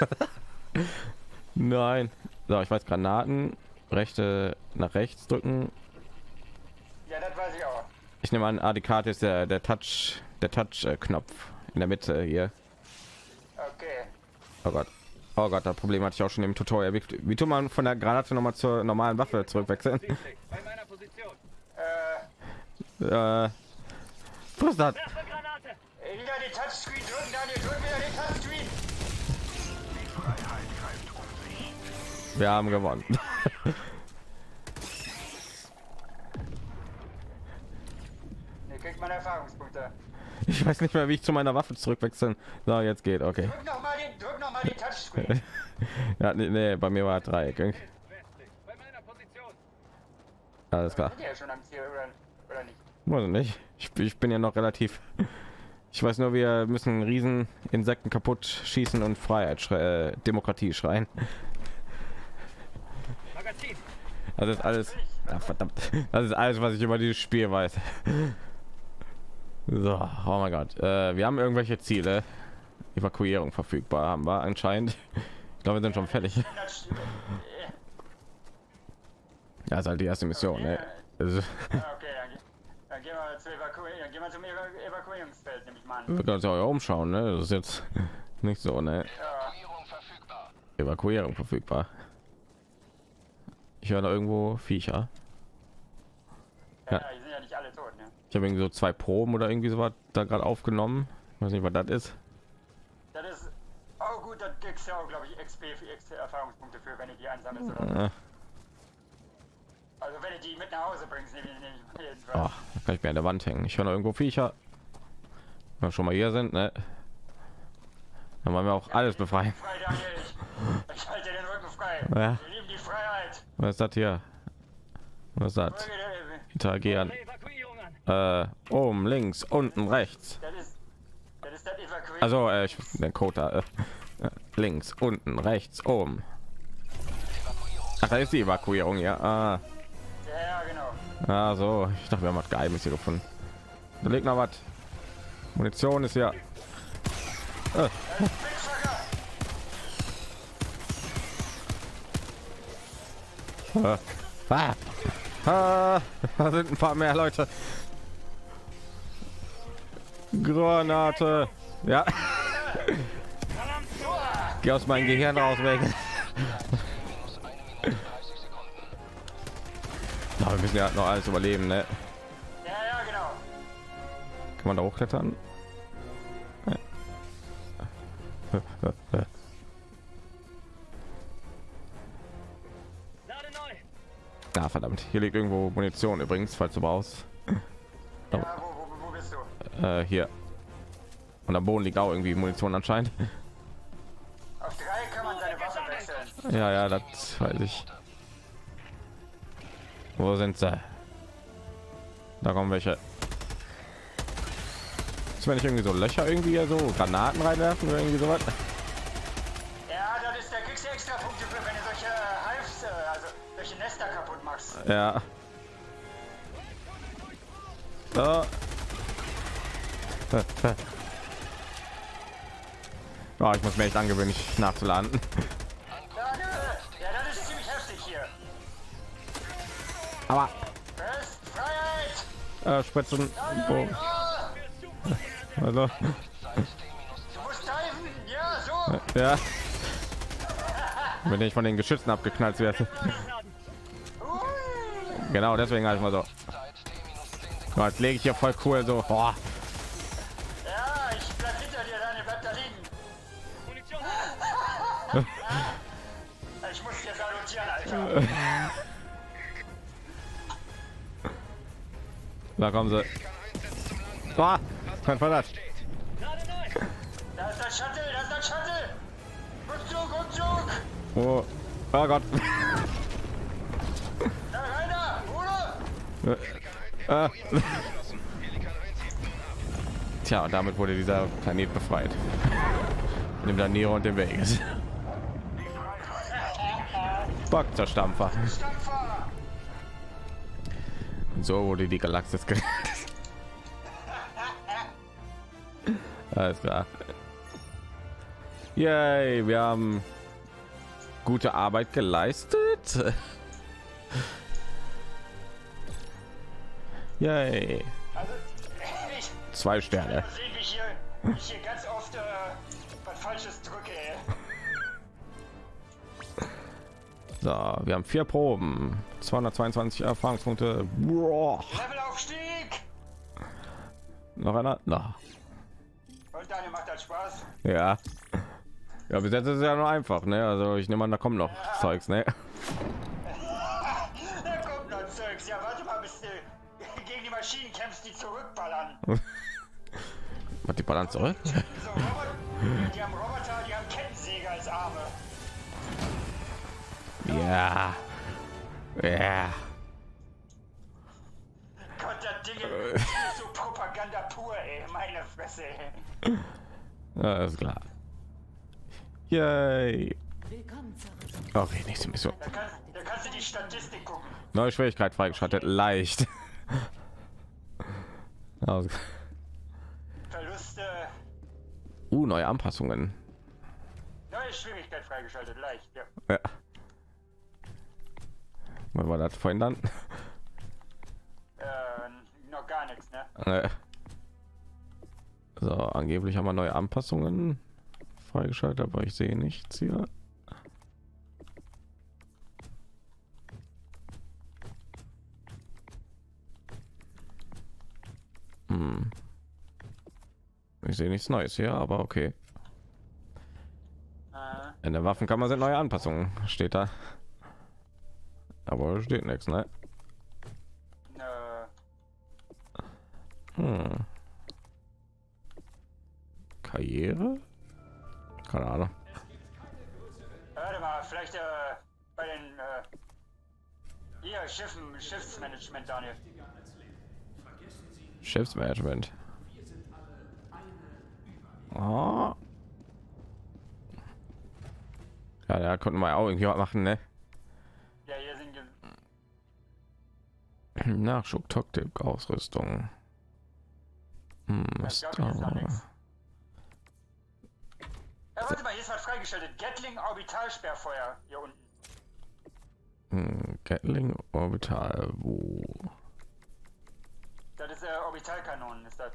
Nein. So, ich weiß, Granaten. Rechte nach rechts drücken. Ja, das weiß ich auch. Ich nehme an, ah, die Karte ist der, der Touch, der Touch-Knopf in der Mitte hier. Okay. Oh Gott. Oh Gott, das Problem hatte ich auch schon im Tutorial. Wie, wie tut man von der Granate noch mal zur normalen Waffe zurückwechseln? Bei meiner Äh, was ist das? Wieder den Touchscreen drücken, Daniel, drück wieder den Touchscreen. Wir haben gewonnen. Ihr kriegt meine Erfahrungspunkte. Ich weiß nicht mehr, wie ich zu meiner Waffe zurückwechseln. So, jetzt geht, okay. Drück noch mal den, drück noch mal den Touchscreen. Ja, nee, nee, bei mir war Dreieck. Alles klar. Sind die ja schon am Ziel, oder, oder nicht? Weiß nicht. Ich, ich bin ja noch relativ. Ich weiß nur, wir müssen riesen Insekten kaputt schießen und Freiheit, schrei äh, Demokratie schreien. Das ist alles. Ach, verdammt. Das ist alles, was ich über dieses Spiel weiß. So, oh mein Gott. Äh, wir haben irgendwelche Ziele. Evakuierung verfügbar haben wir anscheinend. Ich glaube, wir sind schon fertig. Ja, ist halt die erste Mission, ne? Also, Okay, dann, dann gehen wir zu evakuieren. Dann gehen wir zum Evaku Evakuierungsfeld, nehme ich mal an. wir können uns ja auch umschauen, ne? Das ist jetzt nicht so, ne? Evakuierung verfügbar. Evakuierung verfügbar. Ich höre da irgendwo Viecher. Ja, ja, die sind ja nicht alle tot, ne? Ich habe irgendwie so zwei Proben oder irgendwie so was da gerade aufgenommen. Ich weiß nicht, was das ist. Das ist. Oh gut, da kriegst du auch, glaube ich, X P für X P Erfahrungspunkte für, wenn du die einsammelst oder so. Äh, Also wenn du die mit nach Hause bringst, nehme ich nehme ich jeden oh, Fall. da kann ich mir an der Wand hängen. Ich höre noch irgendwo Viecher. Wenn wir schon mal hier sind, ne? Dann wollen wir auch alles befreien. Frei, Daniel. Ich, ich halte den Rücken frei. Ja. Wir lieben die Freiheit. Was ist das hier? Was ist das? Folge der- Interagieren. Äh, oben, links, unten, rechts. Das ist. Das ist das Evakuieren. Also, äh, ich den Code da. Äh, äh, links, unten, rechts, oben. Ach, da ist die Evakuierung, ja. Ah, Ja, ja, genau. ah, so. Ich dachte, wir haben was Geheimes hier gefunden. Da liegt noch was. Munition ist ja. Äh. Äh. Ah. Ah. Da sind ein paar mehr Leute. Granate. Ja. Geh aus meinem Gehirn raus, weg. Na, wir müssen ja noch alles überleben, ne? Ja, ja, genau. Kann man da hochklettern? Ja, verdammt. Hier liegt irgendwo Munition übrigens, falls du brauchst. Ja, wo, wo, wo bist du? Äh, hier. Und am Boden liegt auch irgendwie Munition anscheinend. Auf drei kann man seine Waffe wechseln. Ja, ja, das weiß ich. Wo sind sie? Da kommen welche. Wenn ich irgendwie so Löcher irgendwie so Granaten reinwerfen oder irgendwie sowas. Ja, das ist, da kriegst du extra Punkte für, wenn du solche äh, Hives, äh, also solche Nester kaputt machst. Ja. So. Oh, ich muss mir echt angewöhnen, nicht nachzuladen. Danke. Ja, das ist ziemlich heftig hier. Aber Fest, Freiheit. äh, Spritzen. Oh. Also. Du musst diven. Ja, so. Ja. Wenn ich von den Geschützen abgeknallt werde. Genau, deswegen halt mal so. So, jetzt lege ich hier voll cool so. Boah. Ja, ich bleib hinter dir, Daniel, bleib da liegen. Ich muss dir salutieren, Alter. Da kommen sie. Ah, kein Verlass. Da ist das Shuttle, da ist das Shuttle. Rückzug, Rückzug. Oh, oh Gott. Da rein da, oder? Ah. Tja, und damit wurde dieser Planet befreit. Nimm dann Nero und den Vegas. Bakterstampfer. Stampfer. Und so wurde die Galaxis gerettet. Alles klar. Yay, wir haben gute Arbeit geleistet. Yay. Also, ich Zwei Sterne. sehe, wie ich hier, wie ich hier ganz oft äh, was Falsches drücke, ey. So, wir haben vier Proben, zweihundertzweiundzwanzig Erfahrungspunkte. Boah. Levelaufstieg. Noch einer? Na. Und Daniel, macht das Spaß? Ja. Ja, bis jetzt ist es ja nur einfach, ne? Also ich nehme an, da kommt noch ja. Zeugs, ne? Da kommt noch Zeugs. Ja, warte mal, bis du gegen die Maschinen kämpfst, die zurückballern. Was, die ballern zurück? So, Robert, die haben Roboter, die haben Kettensäge als Arme. Ja. Ja. Gott, das Ding ist so Propaganda pur, ey. Meine Fresse, ey. Ja, ist klar. Yay. Willkommen zurück. Okay, nächste Mission. Da kannst, da kannst du die Statistik gucken. Neue Schwierigkeit freigeschaltet. Leicht. Also. Verluste. Uh, neue Anpassungen. Neue Schwierigkeit freigeschaltet. Leicht, ja. Ja. Was war das vorhin dann? Äh, noch gar nichts, ne? Äh. So, angeblich haben wir neue Anpassungen freigeschaltet, aber ich sehe nichts hier. Hm. Ich sehe nichts Neues hier, aber okay. In der Waffenkammer sind neue Anpassungen, steht da. Aber steht nichts, ne? Hm. Karriere? Keine Ahnung. Warte mal, vielleicht äh, bei den äh, hier Schiffen, Schiffsmanagement, Daniel. Schiffsmanagement. Oh. Ja, da konnten wir auch irgendwie was machen, ne? Ja, hier sind Nachschub, Taktik, Ausrüstung. Hm, was da? Ja, warte mal, hier ist was freigeschaltet. Gatling Orbitalsperrfeuer hier unten. Hm, Gatling Orbital, wo? Das ist äh, Orbitalkanonen, ist das.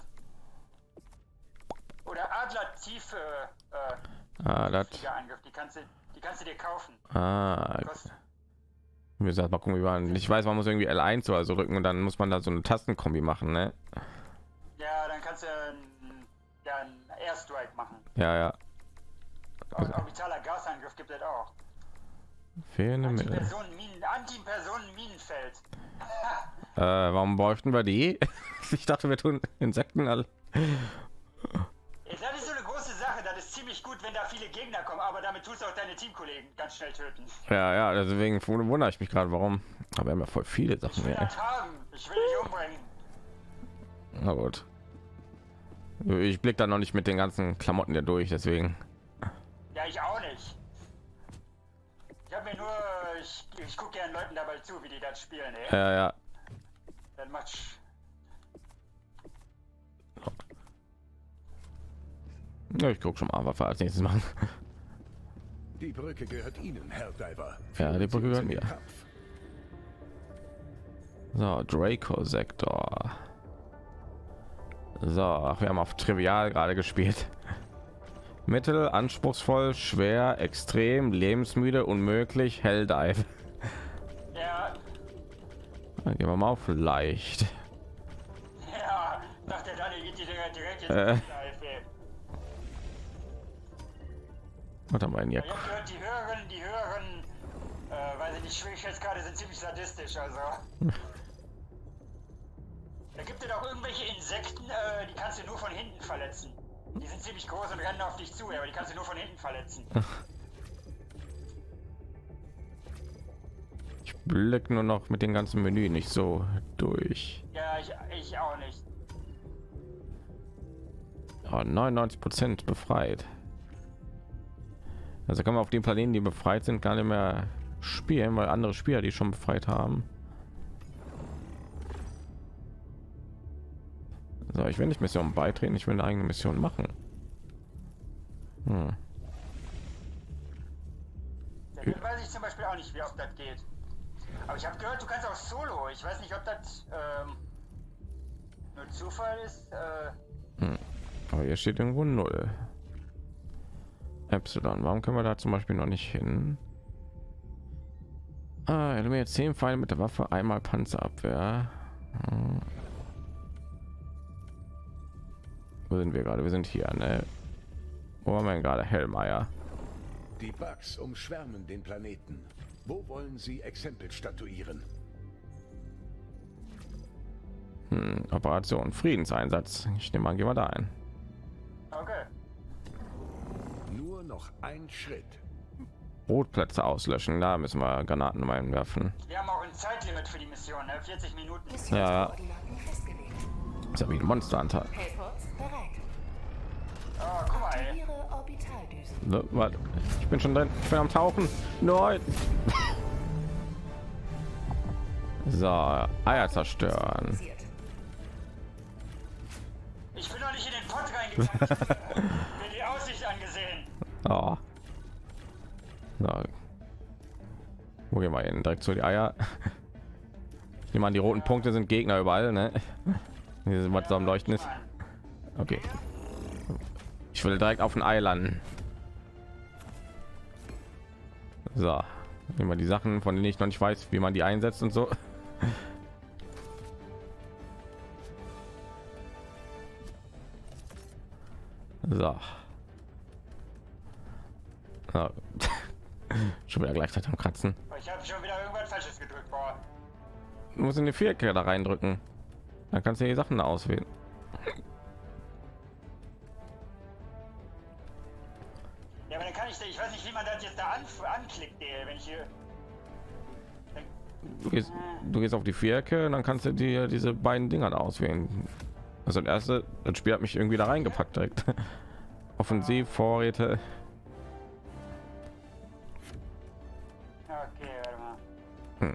Oder Adler tiefe äh, ah, das. Angriff. Die kannst du, die kannst du dir kaufen. Ah. Wir müssen mal gucken, wie man. Ich weiß, man muss irgendwie L eins so also drücken und dann muss man da so eine Tastenkombi machen, ne? Ja, dann kannst du einen, ja, einen Airstrike machen. Ja, ja. Also, orbitaler Gasangriff gibt es auch. Fehlende Mittel. Anti-Personen-Minenfeld. äh, warum bräuchten wir die? Ich dachte, wir tun Insekten alle. Das ist so eine große Sache, das ist ziemlich gut, wenn da viele Gegner kommen, aber damit tust du auch deine Teamkollegen ganz schnell töten. Ja, ja, deswegen wundere ich mich gerade, warum. Aber wir haben ja voll viele Sachen. Ich will das haben. Ich will dich umbringen. Na gut. Ich blick da noch nicht mit den ganzen Klamotten hier durch, deswegen. Ja, ich auch nicht. Ich habe mir nur, ich, ich gucke gerne Leuten dabei zu, wie die das spielen, ey. Ja, ja. Das macht. Ja, ich guck schon mal, was wir als nächstes machen. Die Brücke gehört Ihnen, Herr Diver. Ja, die Brücke gehört mir. So, Draco-Sektor. So, ach, wir haben auf Trivial gerade gespielt. Mittel, anspruchsvoll, schwer, extrem, lebensmüde, unmöglich, Helldive. Ja. Dann gehen wir mal auf leicht. Ja, nach der Daniel geht die Dinger direkt jetzt äh. Live, ey. Was haben wir denn hier? Ich hab gehört, die höheren, die höheren, äh, weil sie die Schwierigkeitsgrade sind ziemlich sadistisch, also. Da gibt es auch irgendwelche Insekten, äh, die kannst du nur von hinten verletzen. Die sind ziemlich groß und rennen auf dich zu, aber die kannst du nur von hinten verletzen. Ich blick nur noch mit dem ganzen Menü nicht so durch. Ja, ich, ich auch nicht. Oh, neunundneunzig Prozent befreit. Also kann man auf den Planeten, die befreit sind, gar nicht mehr spielen, weil andere Spieler die schon befreit haben. So, ich will nicht Mission beitreten, ich will eine eigene Mission machen. Hm. Ja, weiß ich zum Beispiel auch nicht, wie oft das geht. Aber ich habe gehört, du kannst auch Solo. Ich weiß nicht, ob das ähm, nur Zufall ist. Äh... Hm. Aber hier steht irgendwo null. Epsilon. Warum können wir da zum Beispiel noch nicht hin? Ah, eliminiert zehn Pfeile mit der Waffe, einmal Panzerabwehr. Hm. Wo sind wir gerade? Wir sind hier, ne? Wo haben wir denn gerade? Hellmeier. Die Bugs umschwärmen den Planeten. Wo wollen Sie Exempel statuieren? Hm, Operation Friedenseinsatz. Ich nehme mal, gehen wir da ein. Okay. Nur noch ein Schritt. Brotplätze auslöschen. Da müssen wir Granaten reinwerfen. Wir haben auch ein Zeitlimit für die Mission, ne? vierzig Minuten. Ja. Ist ja wie ein Monster Hunter. Oh, guck mal, ey. Ne, warte. Ich bin schon drin. Ich bin am Tauchen. Nein. So, Eier zerstören. Ich bin noch nicht in den Pott reingegangen. Mir die Aussicht angesehen. Oh. So. Wo gehen wir hin? Direkt zu die Eier. Ich nehme an, die roten Punkte sind Gegner überall, ne? Hier sind was so am Leuchten ist. Okay. Ich will direkt auf ein Ei landen. So. Nehmen wir die Sachen, von denen ich noch nicht weiß, wie man die einsetzt und so. So. Ja. Schon wieder gleichzeitig am Kratzen. Ich habe schon wieder irgendwas Falsches gedrückt, boah. Du musst in die Vierecke da reindrücken. Dann kannst du die Sachen da auswählen. Ja, aber dann kann ich, ich weiß nicht, wie man das jetzt da an, anklickt, ey, wenn ich hier... Du gehst, du gehst auf die Vierecke und dann kannst du dir diese beiden Dinger da auswählen. Also das erste, das Spiel hat mich irgendwie da reingepackt direkt. Offensiv, Vorräte. Okay, warte mal. Hm.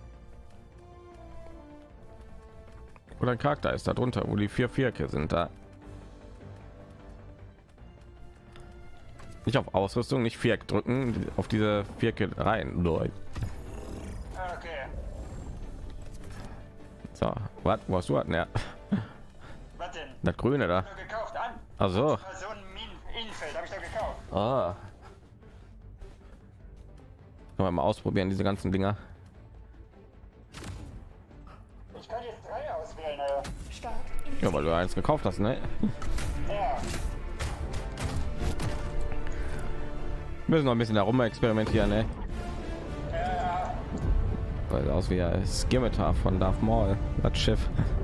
Oder ein Charakter ist da drunter, wo die vier Vierecke sind da. Nicht auf Ausrüstung, nicht Viereck drücken, auf diese Vierecke rein. Okay. So, was, wo hast du hatten, ja. Was denn? Das Grüne da. Nur gekauft an. Also. Das war so ein Minen Innenfeld, habe ich doch gekauft. Ah. Können wir mal ausprobieren, diese ganzen Dinger. Ich kann jetzt drei auswählen, Alter. Ja, weil du eins gekauft hast, ne? Ja. Müssen noch ein bisschen herum experimentieren, ne? Ja. Weil aus wie ein Skimitar von Darth Maul, das Schiff.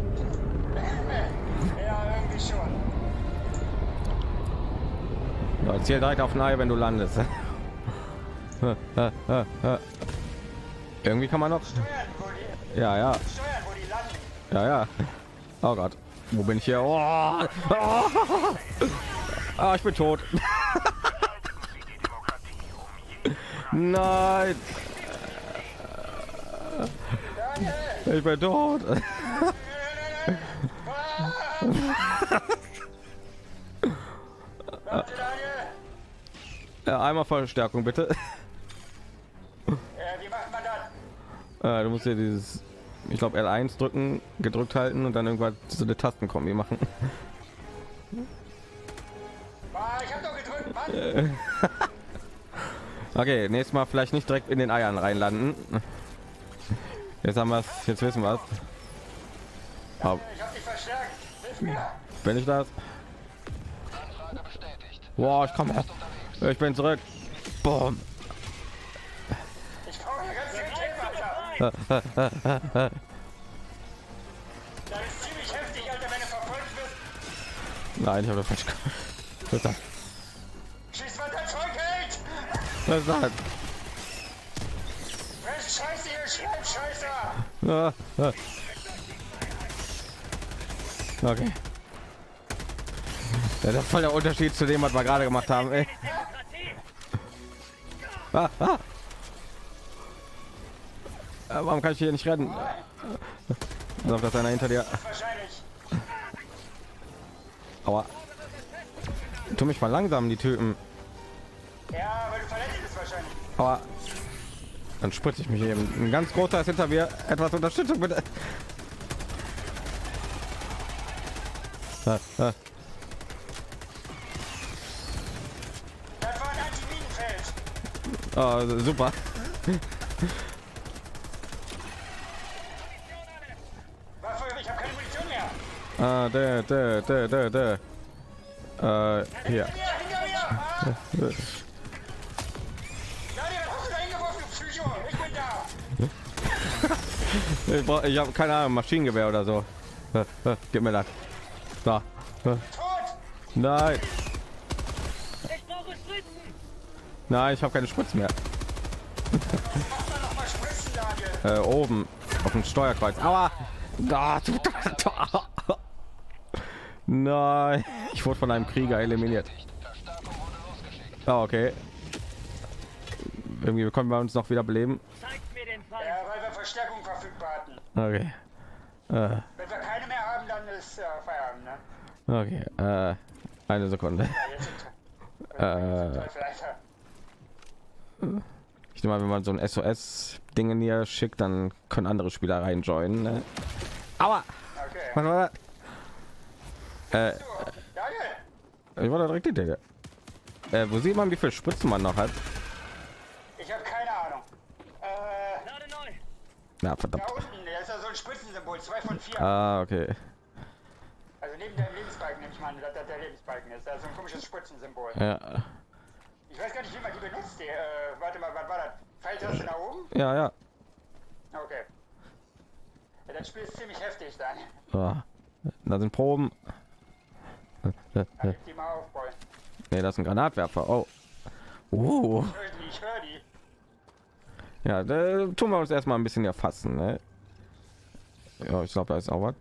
Ja, irgendwie schon. Ja, ziel direkt auf ein Ei, wenn du landest. Irgendwie kann man noch. Steuern, wo die, Ja, ja, steuern, wo die landen. ja, ja. Oh Gott, wo bin ich hier? Oh. Oh. Ah, ich bin tot. Nein. Ich bin tot. Ja, einmal Verstärkung bitte. Äh, wie macht man das? Äh, du musst hier dieses, ich glaube L eins drücken, gedrückt halten und dann irgendwann so eine Tastenkombi machen. Ah, ich hab doch gedrückt, Mann. Okay, nächstes Mal vielleicht nicht direkt in den Eiern reinlanden. Jetzt haben wir es, jetzt wissen wir es. Ich hab dich verstärkt. Hilf mir. Bin ich das? Boah, ich komme her. Ich bin zurück. Boom. Ich brauche hier ganz viel Tape, Alter. Das ist ziemlich heftig, Alter, wenn du verfolgt wirst. Nein, ich habe das falsch gemacht. Was ist das? Schieß, was dein Zeug hält. Was ist das? Fress Scheiße, ihr Scheißer. Ah, ah. Okay. Ja, das ist voll der Unterschied zu dem, was wir gerade gemacht haben. Ey. Ah, ah. Warum kann ich hier nicht rennen? Darf das einer hinter dir? Wahrscheinlich. Aua. Tu mich mal langsam, die Typen. Ja, weil du verletzt bist wahrscheinlich. Aber dann spritze ich mich eben. Ein ganz großer ist hinter mir. Etwas Unterstützung bitte. Ah, ah. Das war ein Anti-Minenfeld. Oh, super. Waffe, ich habe keine Munition mehr. Ah, der, der, der, der, der. Äh, hier. Ich, brauch, ich habe keine Ahnung, Maschinengewehr oder so. Gib mir das. Da. Nein. Nein, ich habe keine Spritzen mehr. äh, oben auf dem Steuerkreuz. Aua. Nein, ich wurde von einem Krieger eliminiert. Ah, okay. Irgendwie können wir uns noch wieder beleben. Ja, weil wir Verstärkung verfügbar hatten. Okay. Äh. Wenn wir keine mehr haben, dann ist äh, Feierabend, ne? Okay. Äh, eine Sekunde. Ja, jetzt sind, äh, ich nehme mal, wenn man so ein S O S-Dingen hier schickt, dann können andere Spieler rein joinen. Ne? Aua! Okay. Warte mal. Äh, ich war da direkt hinter dir. Äh, wo sieht man, wie viel Spritzen man noch hat? Ich habe keine Ahnung. Äh, Na, verdammt. da unten, da ist ja so ein Spritzensymbol, zwei von vier. Ah, okay. Also neben deinem Lebensbalken nehme ich mal an, dass das der Lebensbalken ist. Da ist so ein komisches Spritzensymbol. Ja. Ich weiß gar nicht, wie man die benutzt. Die, äh, warte mal, was war das? Pfeiltaste nach oben? Ja, ja. Okay. Ja, das Spiel ist ziemlich heftig dann. Oh. Da sind Proben. Ja, gib die mal auf, Boy. Nee, das ist ein Granatwerfer. Oh. Uh. Ich höre die, ich höre die. Ja, da tun wir uns erstmal ein bisschen erfassen. Ne? Ja, ich glaube, da ist auch was.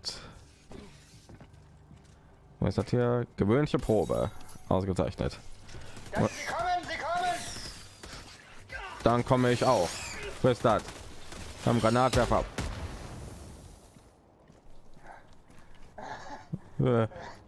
Was ist das hier? Gewöhnliche Probe. Ausgezeichnet. Ja, sie kommen, sie kommen! Dann komme ich auch. Was ist das? Am Granatwerfer. Äh.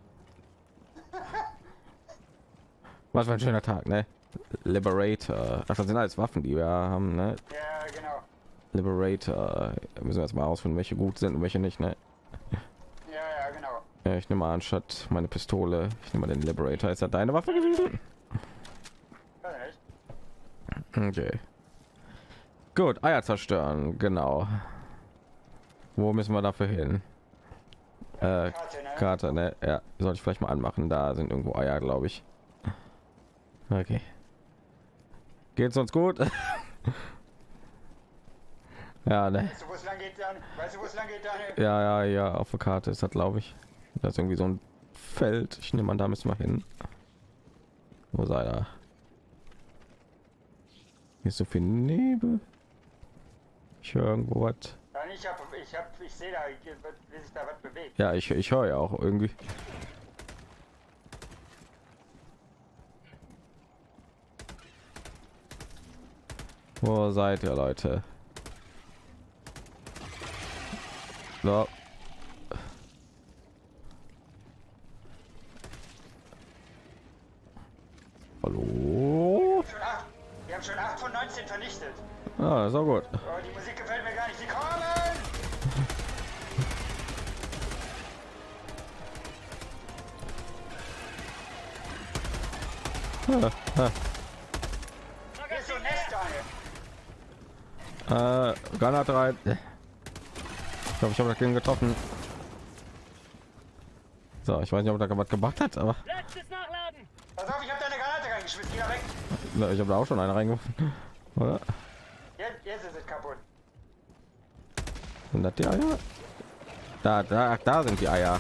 Was für ein schöner Tag, ne? Liberator. Ach, das sind alles Waffen, die wir haben, ne? Ja, genau. Liberator. Müssen wir jetzt mal ausfinden, welche gut sind und welche nicht, ne? Ja, ja, genau. Ja, ich nehme mal anstatt meine Pistole. Ich nehme mal den Liberator. Ist das deine Waffe gewesen? Weiß nicht. Okay. Gut, Eier zerstören, genau. Wo müssen wir dafür hin? Äh, Karte, ne? Karte, ne? Ja, sollte ich vielleicht mal anmachen. Da sind irgendwo Eier, glaube ich. Okay. Geht's uns gut? Ja, ne? Weißt du, wo es lang geht, dann? Weißt du, wo es lang geht, Daniel? Ja, ja, ja, auf der Karte ist das, glaube ich. Da ist irgendwie so ein Feld. Ich nehme an, da müssen wir hin. Wo sei er? Hier ist so viel Nebel. Ich höre irgendwo was. Nein, ich hab, ich hab, ich sehe da, wie sich da was bewegt. Ja, ich, ich höre ja auch irgendwie. Wo seid ihr, Leute? So. Hallo? Schon acht, wir haben schon acht von neunzehn vernichtet. Ah, ist auch gut. Oh, die Musik gefällt mir gar nicht. Die kommen! Ah, ah. Hier ist so ein Nest, Daniel. Äh, Granate rein. Ich glaube, ich habe das Ding getroffen. So, ich weiß nicht, ob er da was gemacht hat, aber Letztes Nachladen! Pass auf, ich hab deine Granate reingeschmissen. Geh da weg. na, ich habe da auch schon eine reingeworfen. Oder? Jetzt, jetzt ist es kaputt. Sind das die Eier? Da, da, da sind die Eier.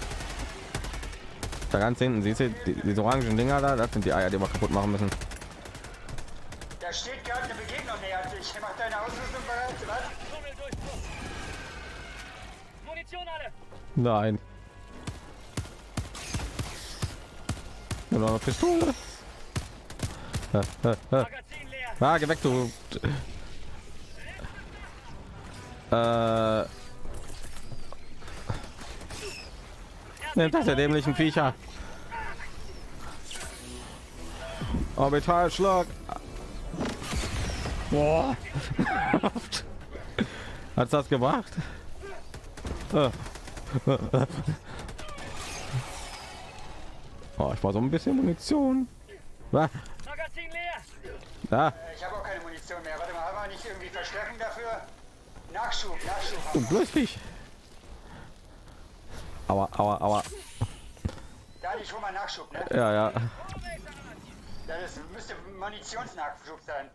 Da ganz hinten, siehst du, die, diese orangen Dinger da, das sind die Eier, die wir kaputt machen müssen. Da steht gerade eine Begegnung näher. Ich mach deine Ausrüstung bereit. Was? Tummeldurchbruch! Munition alle! Nein. Nur noch eine Pistole. Äh, äh, äh. Magazin leer! Ah, geh weg, du. Äh. Nimmt das der dämlichen Viecher. Orbitalschlag. Boah. Hat's das gebracht? Äh. Oh, ich war so ein bisschen Munition. Ah. Magazin leer! Da. Äh, ich habe auch keine Munition mehr. Warte mal, haben wir nicht irgendwie Verstärkung dafür? Nachschub, Nachschub. Du blöd Viech. Aua, aua, aua. Da Gar nicht schon mal Nachschub, ne? Ja, ja. Das müsste Munitionsnachschub sein.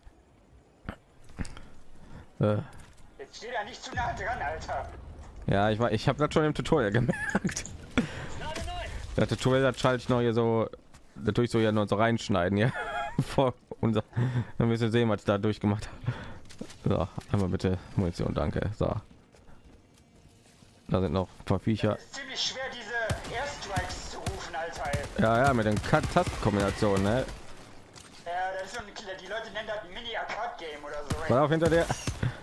Äh. Jetzt steht er nicht zu nah dran, Alter. Ja, ich war, ich habe das schon im Tutorial gemerkt. Der Tutorial, das schalte ich noch hier so natürlich so ja nur so reinschneiden, ja. Vor unser, dann müssen wir sehen, was ich da durchgemacht habe. So, einmal bitte Munition, danke. So, da sind noch ein paar Viecher. Es ist ziemlich schwer, diese Airstrikes zu rufen, Alter. Ja, ja, mit den Tastenkombinationen, ne? Ja, das ist so ein, die Leute nennen das Mini-Arcade-Game oder so. Pass auf, hinter dir.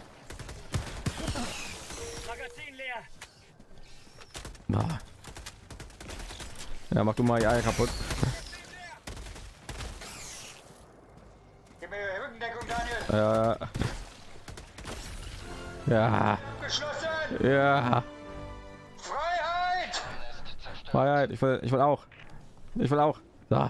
Magazin leer. Ah. Ja, mach du mal die Eier kaputt. Gib mir Rückendeckung, Daniel. Ja. Ja. Geschlossen. Ja. Freiheit. Freiheit. Ich will, ich will auch. Ich will auch. So.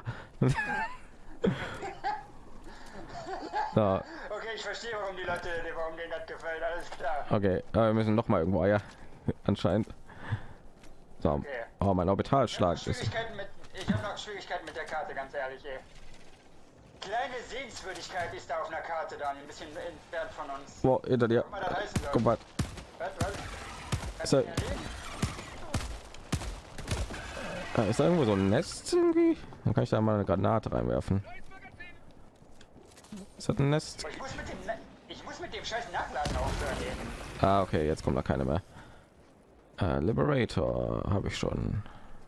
So. Okay, ich verstehe, warum die Leute, warum denen das gefällt. Alles klar. Okay, äh, wir müssen noch mal irgendwo Eier. Anscheinend. So. Okay. Oh, mein Orbitalschlag Ich habe ist. Schwierigkeiten mit, ich habe noch Schwierigkeiten mit der Karte, ganz ehrlich, ey. Kleine Sehenswürdigkeit ist da auf einer Karte, Daniel, ein bisschen entfernt von uns. Wo, hinter dir. Guck mal, das heißen soll. Guck mal. Was, was? Kannst So. du nicht erleben? Ah, ist da irgendwo so ein Nest irgendwie? Dann kann ich da mal eine Granate reinwerfen. Ist das ein Nest? Oh, ich muss mit dem, Ne- ich muss mit dem scheiß Nachladen aufhören, ey. Ah, okay, jetzt kommt da keine mehr. Äh, Liberator habe ich schon.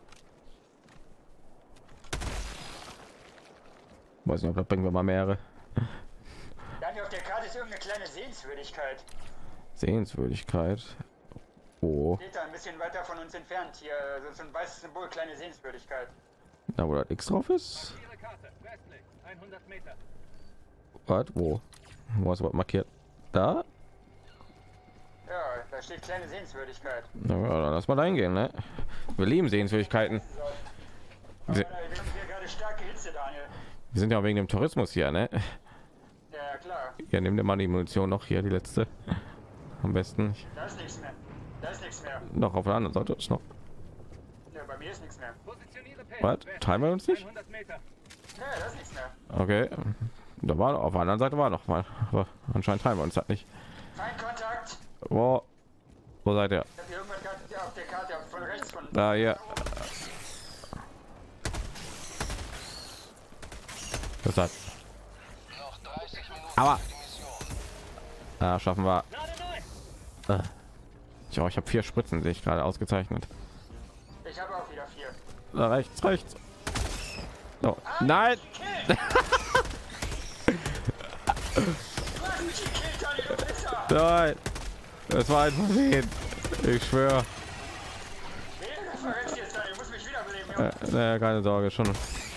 Weiß nicht, ob das bringen wir mal mehrere. Daniel, auf der Karte ist irgendeine kleine Sehenswürdigkeit. Sehenswürdigkeit. Oh, Steht da ein bisschen weiter von uns entfernt hier, so so ein weißes Symbol, kleine Sehenswürdigkeit. da wo das X drauf ist. Ihre Karte. Westlich. hundert Meter. Was? Wo? Wo ist was markiert? Da? Ja, da steht kleine Sehenswürdigkeit. Na ja, dann lass mal da hingehen, ne? Wir lieben Sehenswürdigkeiten. Aber Wir, da, wir haben hier gerade starke Hitze, Daniel. wir sind ja auch wegen dem Tourismus hier, ne? Ja, klar. Ja, nimm dir mal die Munition noch hier, die letzte. Am besten. Da ist nichts mehr. Da ist nichts mehr. Noch auf der anderen Seite ist noch. Ja, bei mir ist nichts mehr. Positioniere P. Was? Teilen wir uns nicht? hundert Meter. Ja, da ist nichts mehr. Okay. Da war auf der anderen Seite war noch mal. Aber anscheinend teilen wir uns halt nicht. Feindkontakt. Wo? Wo seid ihr? Ich hab hier irgendwas gerade auf der Karte von rechts von. Da hier. Was ist das? Aber. Ja, schaffen wir. Äh. Ja, ich habe vier Spritzen, sehe ich gerade, ausgezeichnet. Ich habe auch wieder vier. Da rechts, rechts. So. Nein! Nein! Das war ein Versehen. Ich schwöre. Nee, verreckst jetzt, Daniel. Du musst mich wiederbeleben, Junge. Äh, naja, keine Sorge, schon.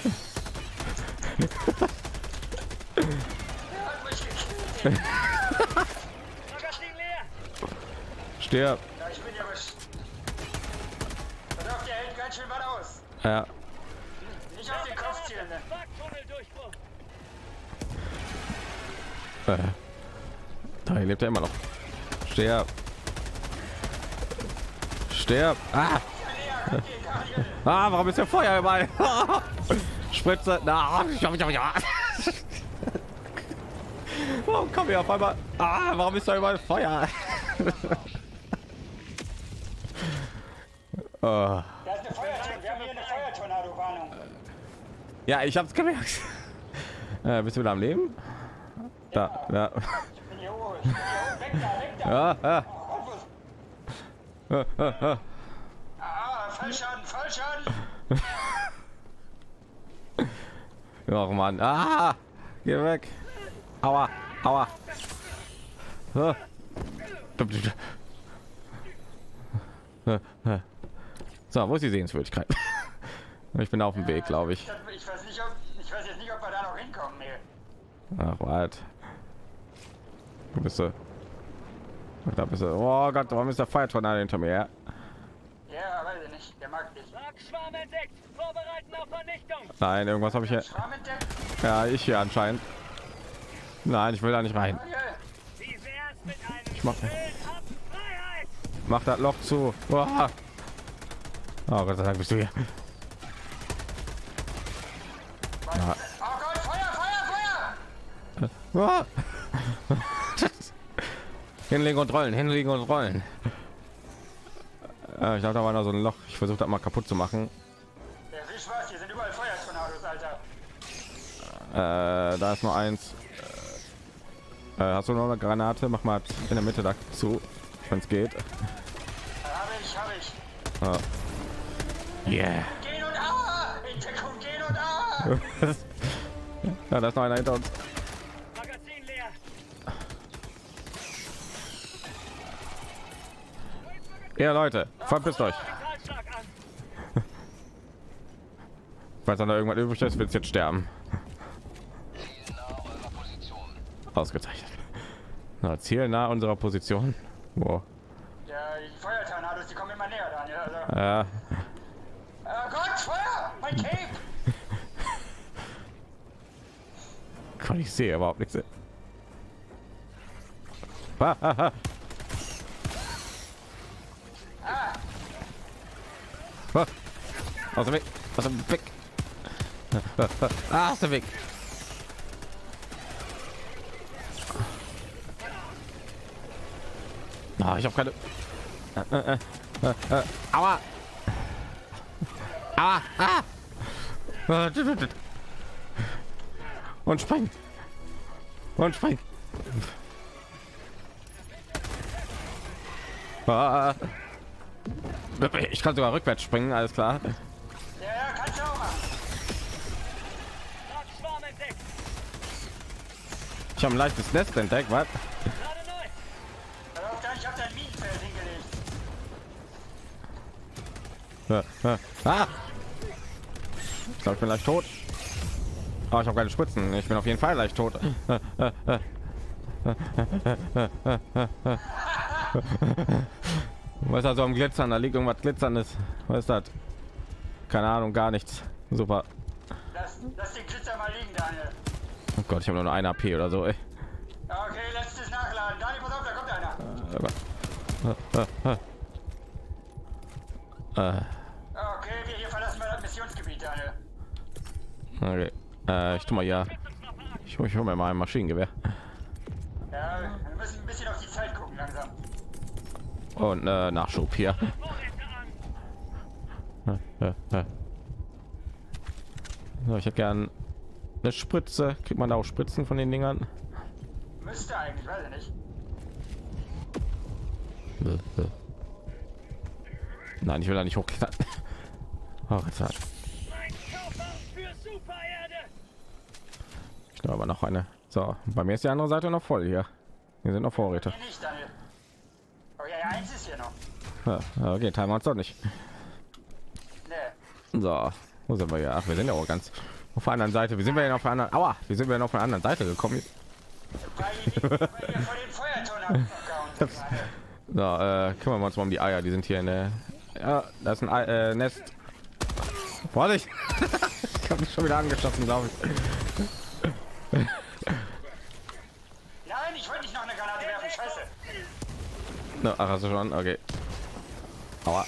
Der hat mich gekillt. Magazin leer. Stirb. Ja, ich bin ja was. Pass auf, der hält ganz schön was aus. Ja. Nicht auf den Kopf zielen, ne? Wagtunneldurchbruch. Äh. Da hier lebt er immer noch. Sterb. Sterb. Ah. Ah, warum ist der Feuer überall? Spritze. Na, ja, ja, ja. Warum kommen wir auf einmal? Ah, warum ist da überall Feuer? Oh. Da ist eine Feuertornado. Wir haben hier eine Feuertornado-Warnung. Ja, ich hab's gemerkt. Äh, bist du wieder am Leben? Da, ja. Ich bin hier hoch. Ich bin hier hoch. Weg da, weg da. Ja, ja. Oh, wo ist- Ah, ah, ah. Ah, Fallschaden, Fallschaden. Ja, Mann. Ah, geh weg. Aua, aua. Ah. So, wo ist die Sehenswürdigkeit? Ich bin auf dem Weg, glaube ich. Ich weiß nicht, ob, ich weiß jetzt nicht, ob wir da noch hinkommen. Nee. Ach, warte. Wo bist du? Da bist du. Oh Gott, warum ist der Feuertornado hinter mir? Ja? Ja, weiß ich nicht. Der mag dich. Wagschwarm entdeckt. Vorbereiten auf Vernichtung. Nein, irgendwas habe ich hier. Schwarm entdeckt. Ja, ich hier anscheinend. Nein, ich will da nicht rein. Daniel. Wie wär's mit einem Ich mach, Schild ab Freiheit? mach das Loch zu. Oh. Oh Gott sei Dank bist du hier. Ah. Hinlegen und rollen, hinlegen und rollen. Äh, ich glaube, da war noch so ein Loch. Ich versuche das mal kaputt zu machen. Ja, viel Spaß, hier sind überall Feuertornados, Alter. Äh, da ist nur eins. Äh, hast du noch eine Granate? Mach mal in der Mitte dazu, wenn es geht. Habe ich, habe ich. Ah. Yeah. Gehen und ah! Hintergrund, gehen und ah! Ja, da ist noch einer hinter uns. Magazin leer. Ja, Leute, verpisst euch. Falls dann da irgendwas übrig ist, wird es jetzt sterben. Ausgezeichnet. Na, Ziel nah unserer Position. Wow. Ja, die Feuertornados, die kommen immer näher, Daniel. Also. Ja. Oh Gott, Feuer! Mein Cape! Kann ich sehe überhaupt nichts. Ah, ah, ah. Ah! Ah. Aus dem Weg! Aus dem Weg! Ah, aus dem Weg! Ah, ich habe keine. Äh, äh, äh, äh. Aua! Aua! Ah! Und spring! Und spring! Ah. Ich kann sogar rückwärts springen, alles klar. Ja, ja, kannst du auch machen. Ich habe ein leichtes Nest entdeckt, was? Ich habe dein Minenfeld hingelegt. Ah, ah, ah. Ich glaube, ich bin leicht tot. Oh, ich habe keine Spritzen. Ich bin auf jeden Fall leicht tot. Was ist da so am Glitzern? Da liegt irgendwas Glitzerndes. Was ist das? Keine Ahnung, gar nichts. Super. Lass, lass den Glitzer mal liegen, Daniel. Oh Gott, ich habe nur noch ein A P oder so. Ey. Okay, letztes Nachladen. Daniel, pass auf, da kommt einer. Okay, wir hier verlassen wir das Missionsgebiet, Daniel. Okay. Äh, ich tu mal ja. Ich, ich hole mir mal ein Maschinengewehr. Ja, wir müssen ein bisschen auf die Zeit gucken langsam. Und äh, Nachschub hier. So, ich hätte gern eine Spritze. Kriegt man da auch Spritzen von den Dingern? Müsste eigentlich, weiß ich nicht. Nein, ich will da nicht hochklettern. Oh, jetzt hat. Ich glaube aber noch eine. So, bei mir ist die andere Seite noch voll hier. Hier sind noch Vorräte. Hier nicht, Daniel. Oh ja, ja, eins ist hier noch. Ja, okay, teilen wir uns doch nicht. Nee. So, wo sind wir hier? Ach, wir sind ja auch ganz auf der anderen Seite. Wie sind wir denn auf der anderen? Aua, wie sind wir denn auf der anderen Seite gekommen? Weil die, weil ihr vor den Feuertornados abgehauen. So, äh, kümmern wir uns mal um die Eier. Die sind hier in der. Ja, das ist ein Ei, äh, Nest. Vorsicht! Ich habe mich schon wieder angeschossen, glaube ich. Nein, ich wollte nicht noch eine Granate werfen. Scheiße. No, ach, hast du schon? Okay. Aua.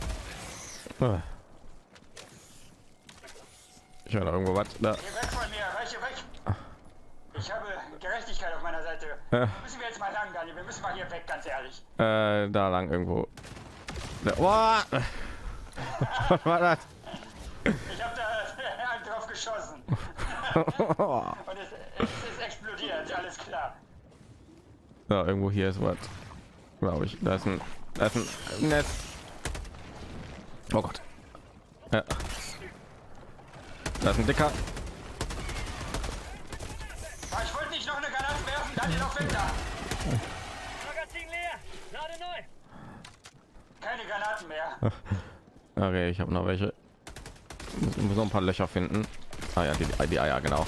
Ich höre irgendwo was. Da. Geh weg von mir, reiche weg. Ich habe Gerechtigkeit auf meiner Seite. Äh. Müssen wir jetzt mal lang, Daniel. Wir müssen mal hier weg, ganz ehrlich. Äh, da lang irgendwo. Da, oh! Was war das? Ich habe da einen drauf geschossen. Und es, es ist explodiert, alles klar. Ja, irgendwo hier ist was. Glaube ich. Da ist ein, da ist ein Netz. Oh Gott. Ja. Da ist ein dicker. Aber ich wollte nicht noch eine Granate werfen, Daniel, noch weg da. Magazin leer. Lade neu. Keine Granaten mehr. Okay, ich habe noch welche. Ich muss noch ein paar Löcher finden. Ah ja, die, die Eier, genau.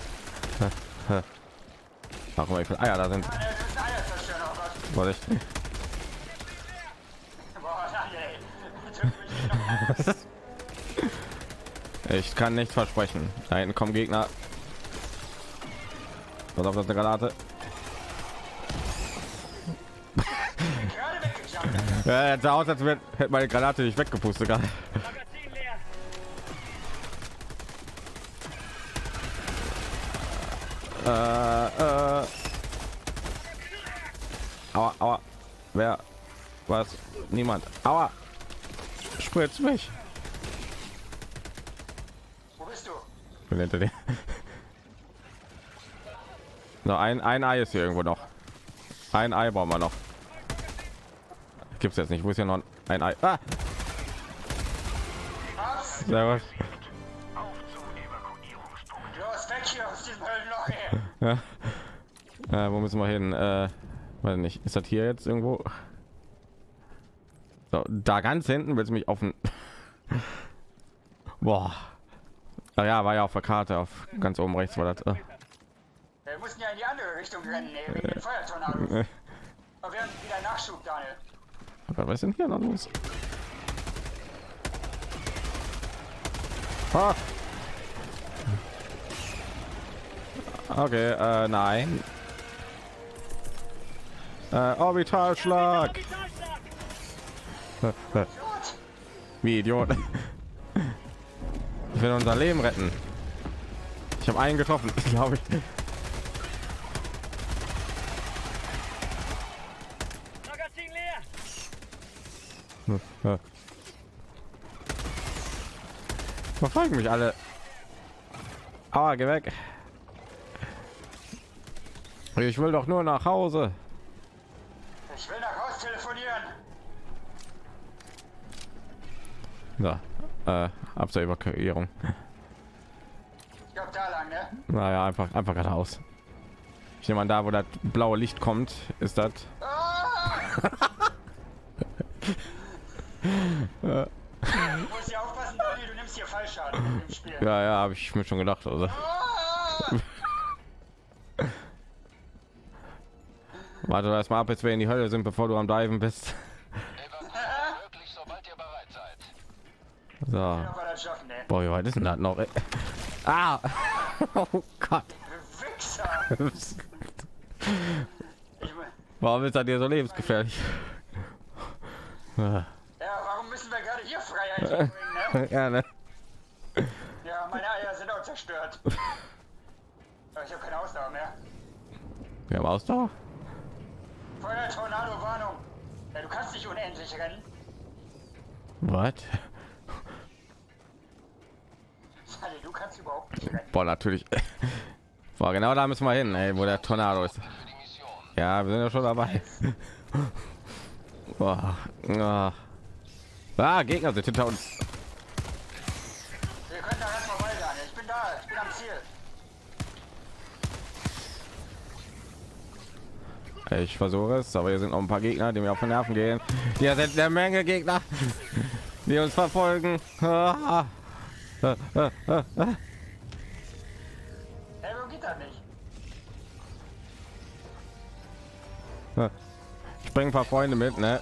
Warum wie viele Eier da sind? Daniel, wir müssen Eier zerstören, oh Gott. Vorsicht. Boah, Daniel, drück mich noch. Ich kann nichts versprechen. Da hinten kommen Gegner. Was auf das eine Granate? Gerade weggejumpt. Ja, jetzt sah aus, als wäre hätte meine Granate nicht weggepustet gerade. Magazin leer. Äh, äh. Aua, aua. Wer? Was? Niemand. Aua. Spritz mich. Wo bist du? Ich bin hinter dir. So, ein, ein Ei ist hier irgendwo noch. Ein Ei brauchen wir noch. Gibt's jetzt nicht. Wo ist hier noch ein Ei? Ah! Sehr gut. Los, weg hier aus diesem Höllenloch, ey. Ja. Äh, wo müssen wir hin? Äh, weiß nicht. Ist das hier jetzt irgendwo? So, da ganz hinten willst du mich auf den. Boah. Ach ja, war ja auf der Karte. Auf ganz oben rechts war das. Äh. Wir mussten ja in die andere Richtung rennen, ey, wegen den Feuertornados. Aber wir haben wieder Nachschub, Daniel. Was ist denn hier noch los? Ah. Okay, äh, nein. Äh, Orbitalschlag. Wie Idiot. Ich will unser Leben retten. Ich habe einen getroffen, glaube ich. Verfolgen mich alle. Aber geh weg. Ich will doch nur nach Hause. Ich will nach Haus telefonieren. So, äh, ab zur Evakuierung. Ich glaub da lang, ne? Naja, einfach, einfach geradeaus. Ich nehme an, da wo das blaue Licht kommt, ist das. Ah! äh. Du musst hier aufpassen, Daniel, du nimmst hier Fallschaden im Spiel. Ja, ja, habe ich mir schon gedacht. Also. Ah! Warte erst mal ab, jetzt wir in die Hölle sind, bevor du am Diven bist. Möglich, sobald ihr bereit seid. So. Ja, aber das schaffen, ey. Boah, was ist denn das noch? Ey? Ah! Oh Gott! Wichser! Ich mein, Warum ist das dir so lebensgefährlich? ja, warum müssen wir gerade hier Freiheit bringen, ne? Ja, ne? Ja, meine Eier sind auch zerstört. Aber ich habe keine Ausdauer mehr. Wir haben Ausdauer? Feuer, Tornado, Warnung. Ja, du kannst nicht unendlich rennen. Was? Du kannst überhaupt nicht rennen. Boah, natürlich. Boah, genau da müssen wir hin, ey, wo der Tornado ist. Ja, wir sind ja schon dabei. Boah. Ah. Ah, Gegner sind hinter uns. Wir können da ganz normal sein. Ich bin da. Ich bin am Ziel. Ich versuche es, aber hier sind noch ein paar Gegner, die mir auf den Nerven gehen. Hier sind eine Menge Gegner, die uns verfolgen. Ah. Ah, ah, ah, ah. Hey, wo geht das nicht? Ich bringe ein paar Freunde mit, ne?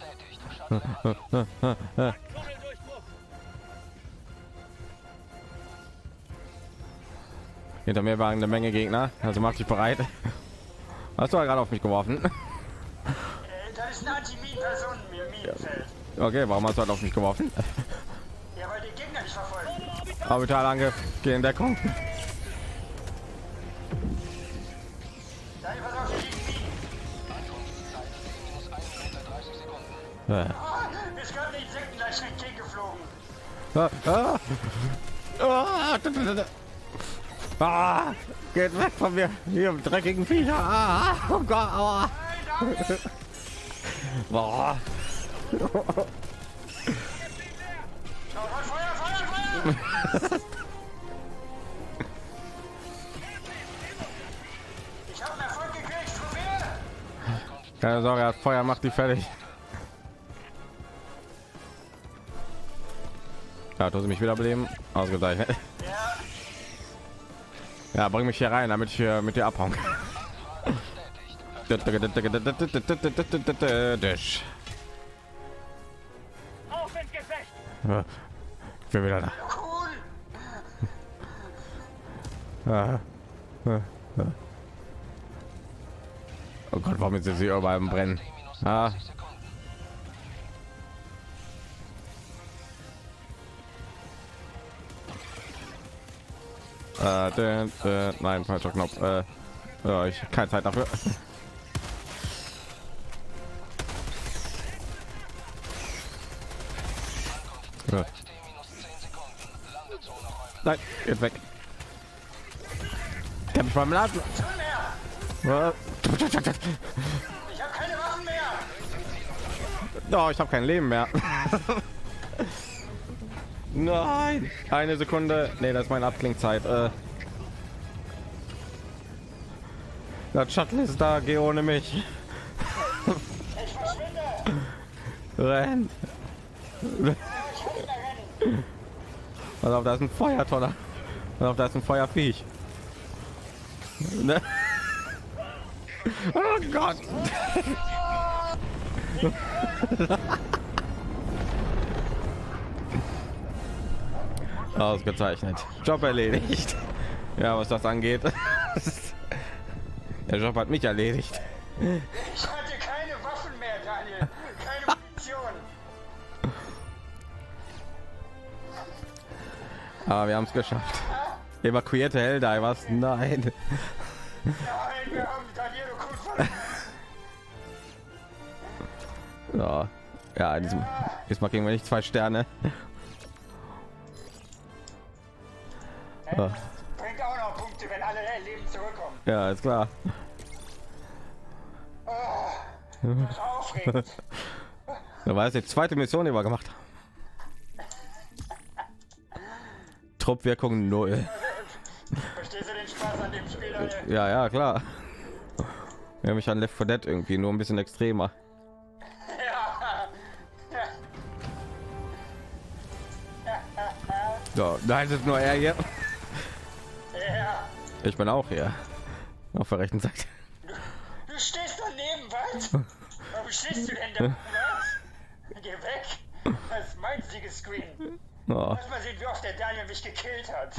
Hinter mir waren eine Menge Gegner, also mach dich bereit. Hast du gerade auf mich geworfen? Äh, das ist ein Anti-Minen-Personen-Minenfeld. Okay, warum hast du halt auf mich geworfen? Ja, weil die Gegner nicht verfolgen. Orbitalangriff, geh in Deckung. Daniel, pass auf, hier liegen Minen. Ja. Ah, es kamen die Insekten gleich entgegengeflogen. Ah, ah. Ah, da, da, da. Ah, geht weg von mir, hier dreckigen Viecher. Ah, oh Gott, aua. Boah. Feuer, Feuer, Feuer! Ich habe einen Erfolg gekriegt, Trophäe! Keine Sorge, das Feuer macht die fertig. Ja, du hast mich wiederbeleben. Ausgezeichnet. Ja. Ja, bring mich hier rein, damit ich hier mit dir abhauen kann. Ich bin wieder da. Cool! Oh Gott, warum ist sie überall im Brennen? Ah. Äh, dä, dä, nein, falscher Knopf. Äh, ja, ich keine Zeit dafür. Ja. Nein, geht weg. Ich hab mich beim Laden. Ja. Ich habe keine Waffen mehr. Oh, ich habe kein Leben mehr. Nein, eine Sekunde. Nee, das ist meine Abklingzeit. Äh. Das Shuttle ist da, geh ohne mich. Ich verschwinde. Renn. Pass auf, da ist ein Feuertonner. Pass auf, da ist ein Feuerviech. Ne? Oh Gott. Ausgezeichnet. Job erledigt. Ja, was das angeht. Der Job hat mich erledigt. Ich hatte keine Waffen mehr, Daniel. Keine Munition. Aber wir haben es geschafft. Evakuierte Helldivers. Nein. Nein, wir haben Daniel gut verloren. So. Ja, diesem, diesmal kriegen wir nicht zwei Sterne. Ja. Bringt auch noch Punkte, wenn alle Leben zurückkommen. Ja, ist klar. Oh, das ist aufregend. Da war es die zweite Mission, die wir gemacht haben. Truppwirkung null. Verstehst du den Spaß an dem Spiel, Daniel? Ja, ja, klar. Wir haben mich an Left four Dead irgendwie nur ein bisschen extremer. So, da ist es nur er hier. Ja. Ich bin auch hier. Auf der rechten Seite. Du, du stehst daneben, was? Warum stehst du denn da? Was? Geh weg. Das ist mein Siegescreen. Oh. Lass mal sehen, wie oft der Daniel mich gekillt hat.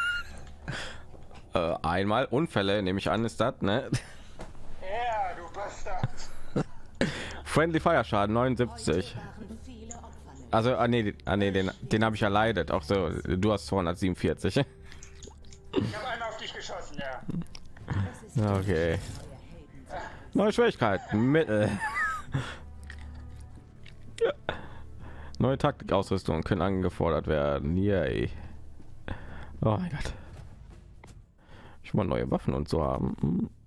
Äh, einmal Unfälle, nehme ich an, ist das, ne? Ja, du Bastard. Friendly Feuerschaden neunundsiebzig. Also, ah, nee, ah, nee, den, den habe ich erleidet. Auch so, du hast zweihundertsiebenundvierzig. Ich habe einmal auf dich geschossen, ja. Okay. Neue Schwierigkeiten. Mittel. Ja. Neue Taktikausrüstung können angefordert werden. Yay. Oh mein Gott. Ich mal neue Waffen und so haben.